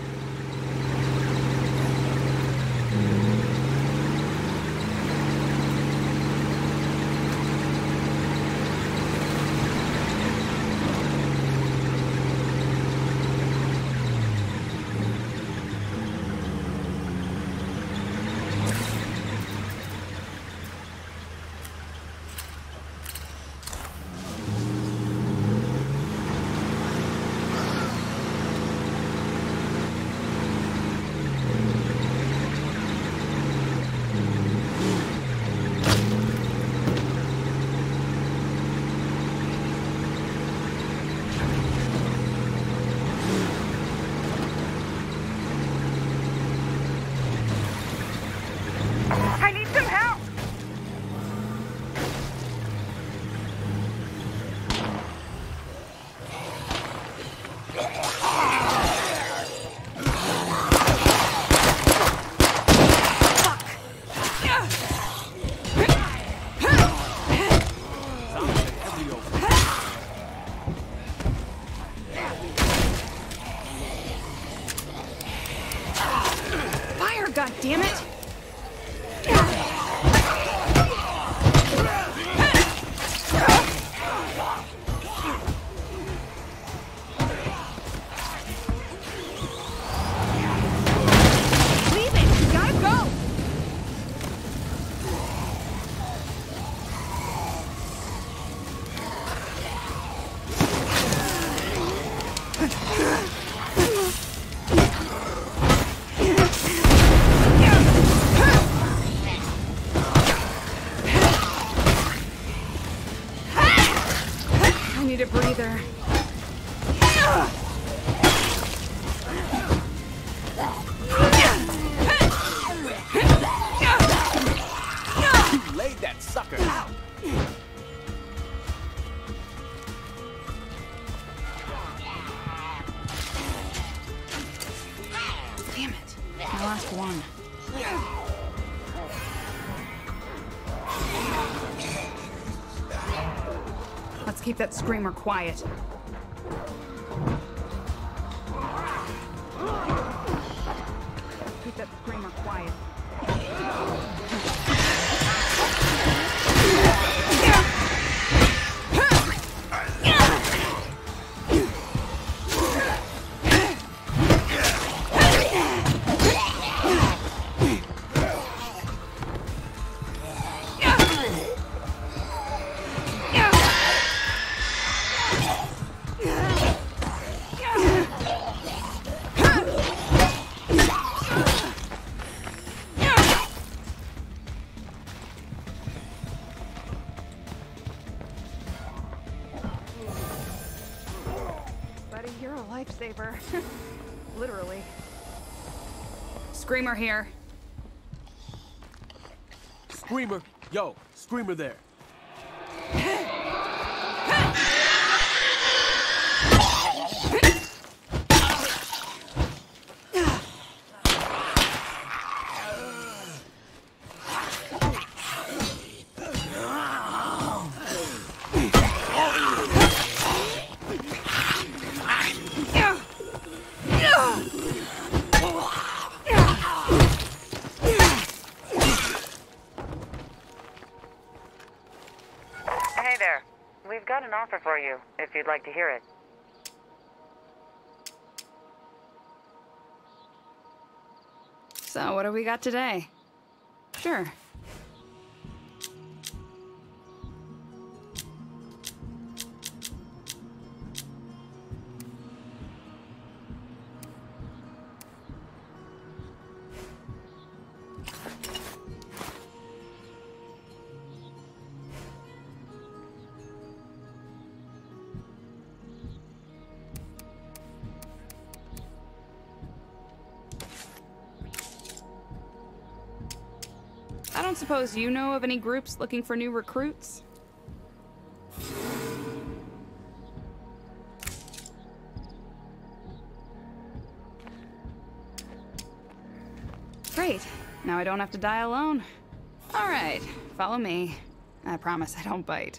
Speaker 6: God damn it! Leave it! You gotta go! I need a breather.
Speaker 9: You laid that sucker out.
Speaker 6: Damn it. My last one. Let's keep that screamer quiet. Keep that screamer quiet. Buddy, you're a lifesaver. Literally. Screamer here.
Speaker 8: Screamer. Yo, Screamer there.
Speaker 5: Hey there. We've got an offer for you, if you'd like to hear it.
Speaker 6: So, what do we got today? Sure. I don't suppose you know of any groups looking for new recruits? Great. Now I don't have to die alone. All right, follow me. I promise I don't bite.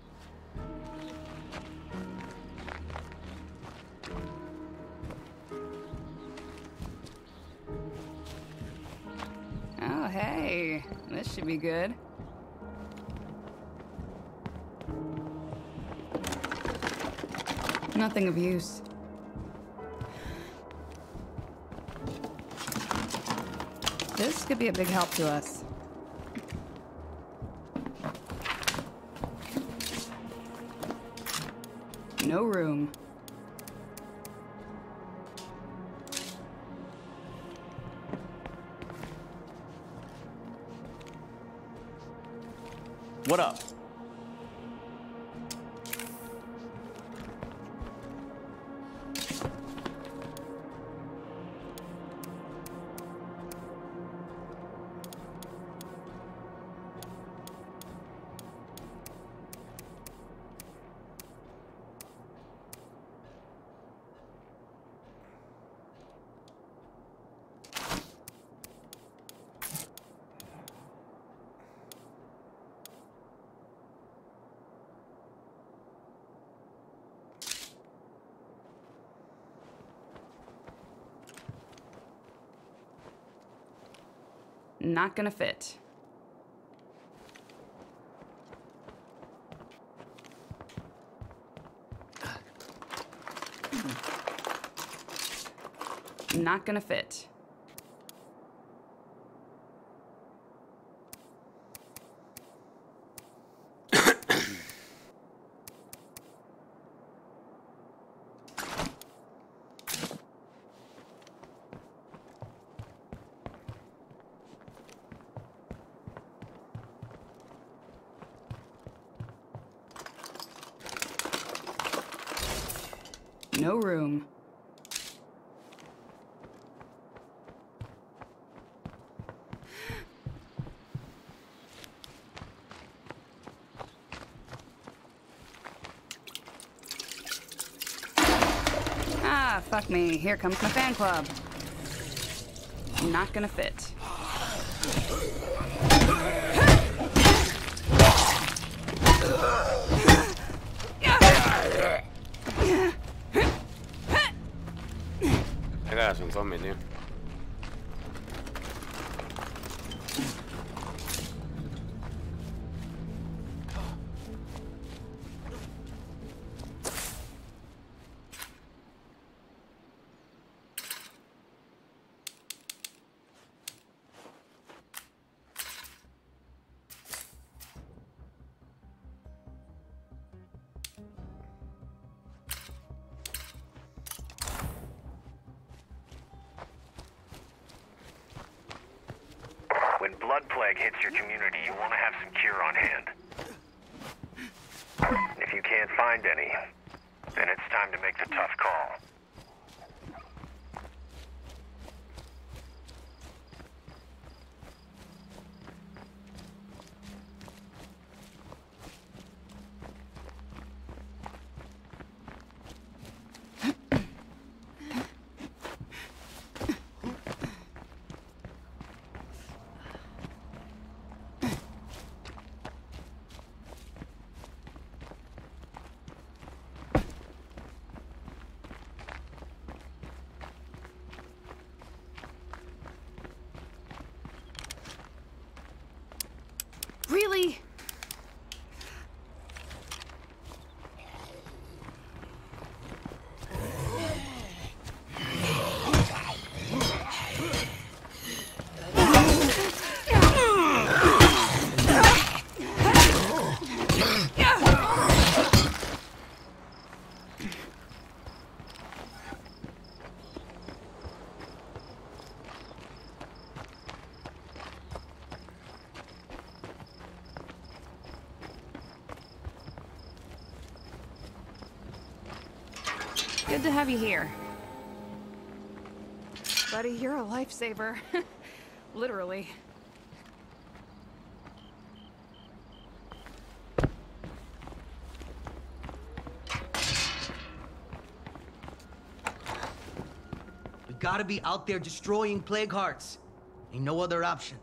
Speaker 6: Oh, hey. This should be good. Nothing of use. This could be a big help to us. No room.
Speaker 8: What up?
Speaker 6: Not gonna fit. Not gonna fit. No room. Ah, fuck me. Here comes my fan club. Not gonna fit.
Speaker 1: I gotta some zombie, tío.
Speaker 7: When blood plague hits your community, you want to have some cure on hand. If you can't find any, then it's time to make the tough call.
Speaker 6: Good to have you here. Buddy, you're a lifesaver. Literally.
Speaker 4: We gotta be out there destroying Plague Hearts. Ain't no other option.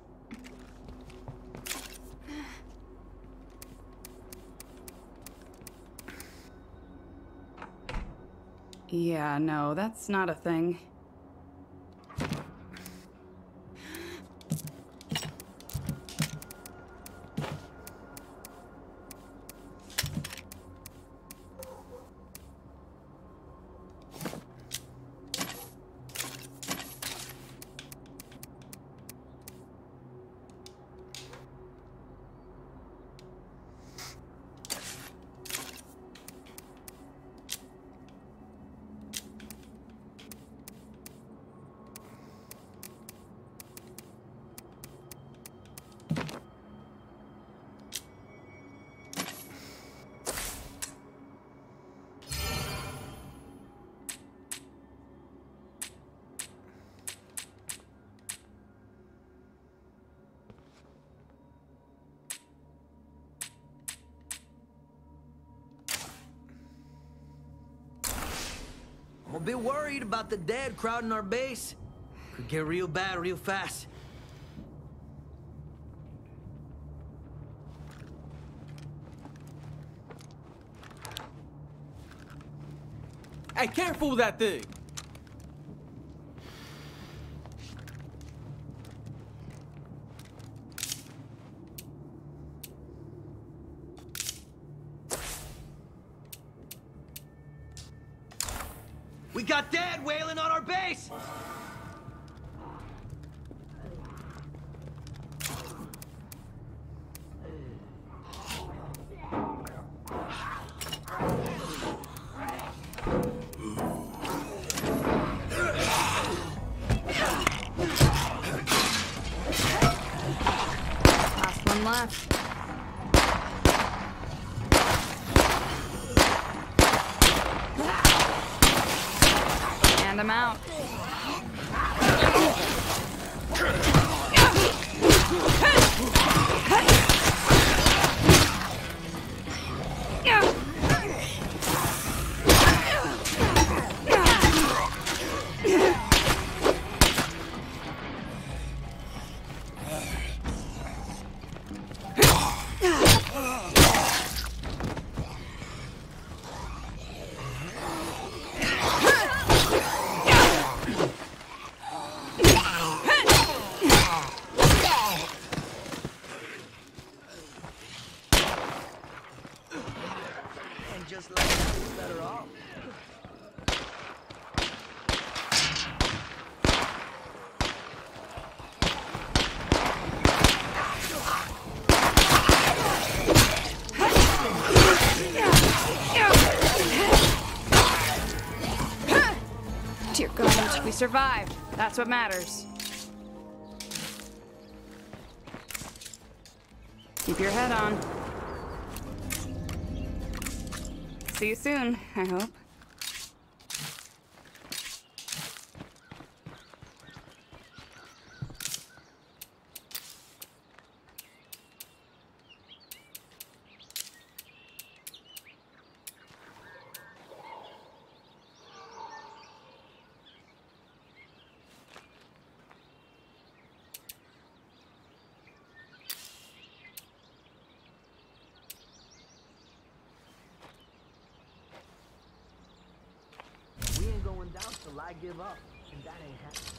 Speaker 6: Yeah, no, that's not a thing.
Speaker 4: I'm a bit worried about the dead crowding our base. Could get real bad real fast.
Speaker 9: Hey, careful with that thing!
Speaker 4: We got dead wailing on our base!
Speaker 6: Last one left. And I'm out.
Speaker 4: And just like that, we're better off.
Speaker 6: Dear God, we survived. That's what matters. Keep your head on. See you soon, I hope.
Speaker 4: We ain't going down till I give up, and that ain't happening.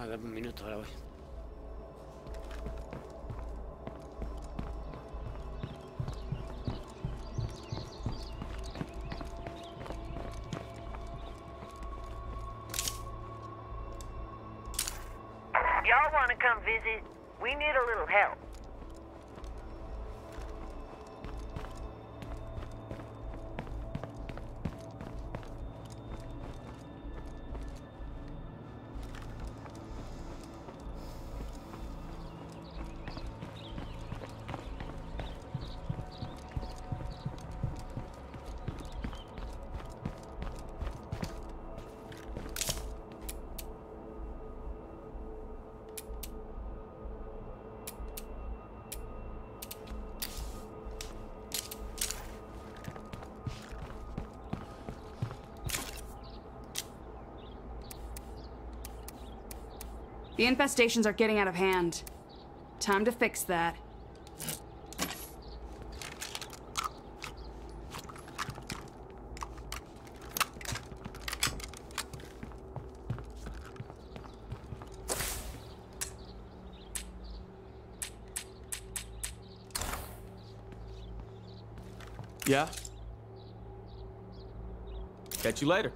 Speaker 1: Ah, dame un minuto, ahora voy.
Speaker 5: Y'all want to come visit? We need a little help.
Speaker 6: The infestations are getting out of hand. Time to fix that.
Speaker 8: Yeah? Catch you later.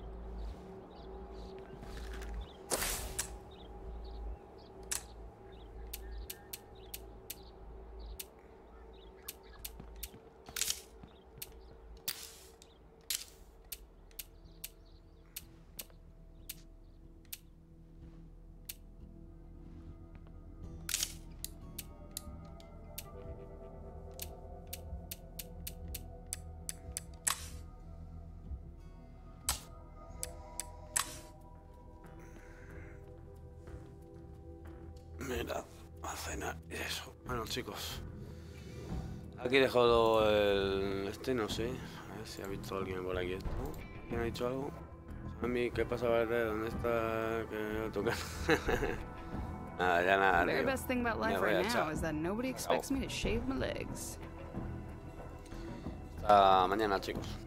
Speaker 1: Mira, a cenar y eso. Bueno, chicos. Aquí dejo el... no sé. A ver si ha visto alguien por aquí esto. ¿Quién ha dicho algo? A mí, ¿qué pasa, Verde? ¿Dónde está? Que toca. Nada, ya nada,
Speaker 6: The very
Speaker 1: tío.
Speaker 6: best thing about life right now is that nobody expects me to shave my legs.
Speaker 1: Hasta mañana, chicos.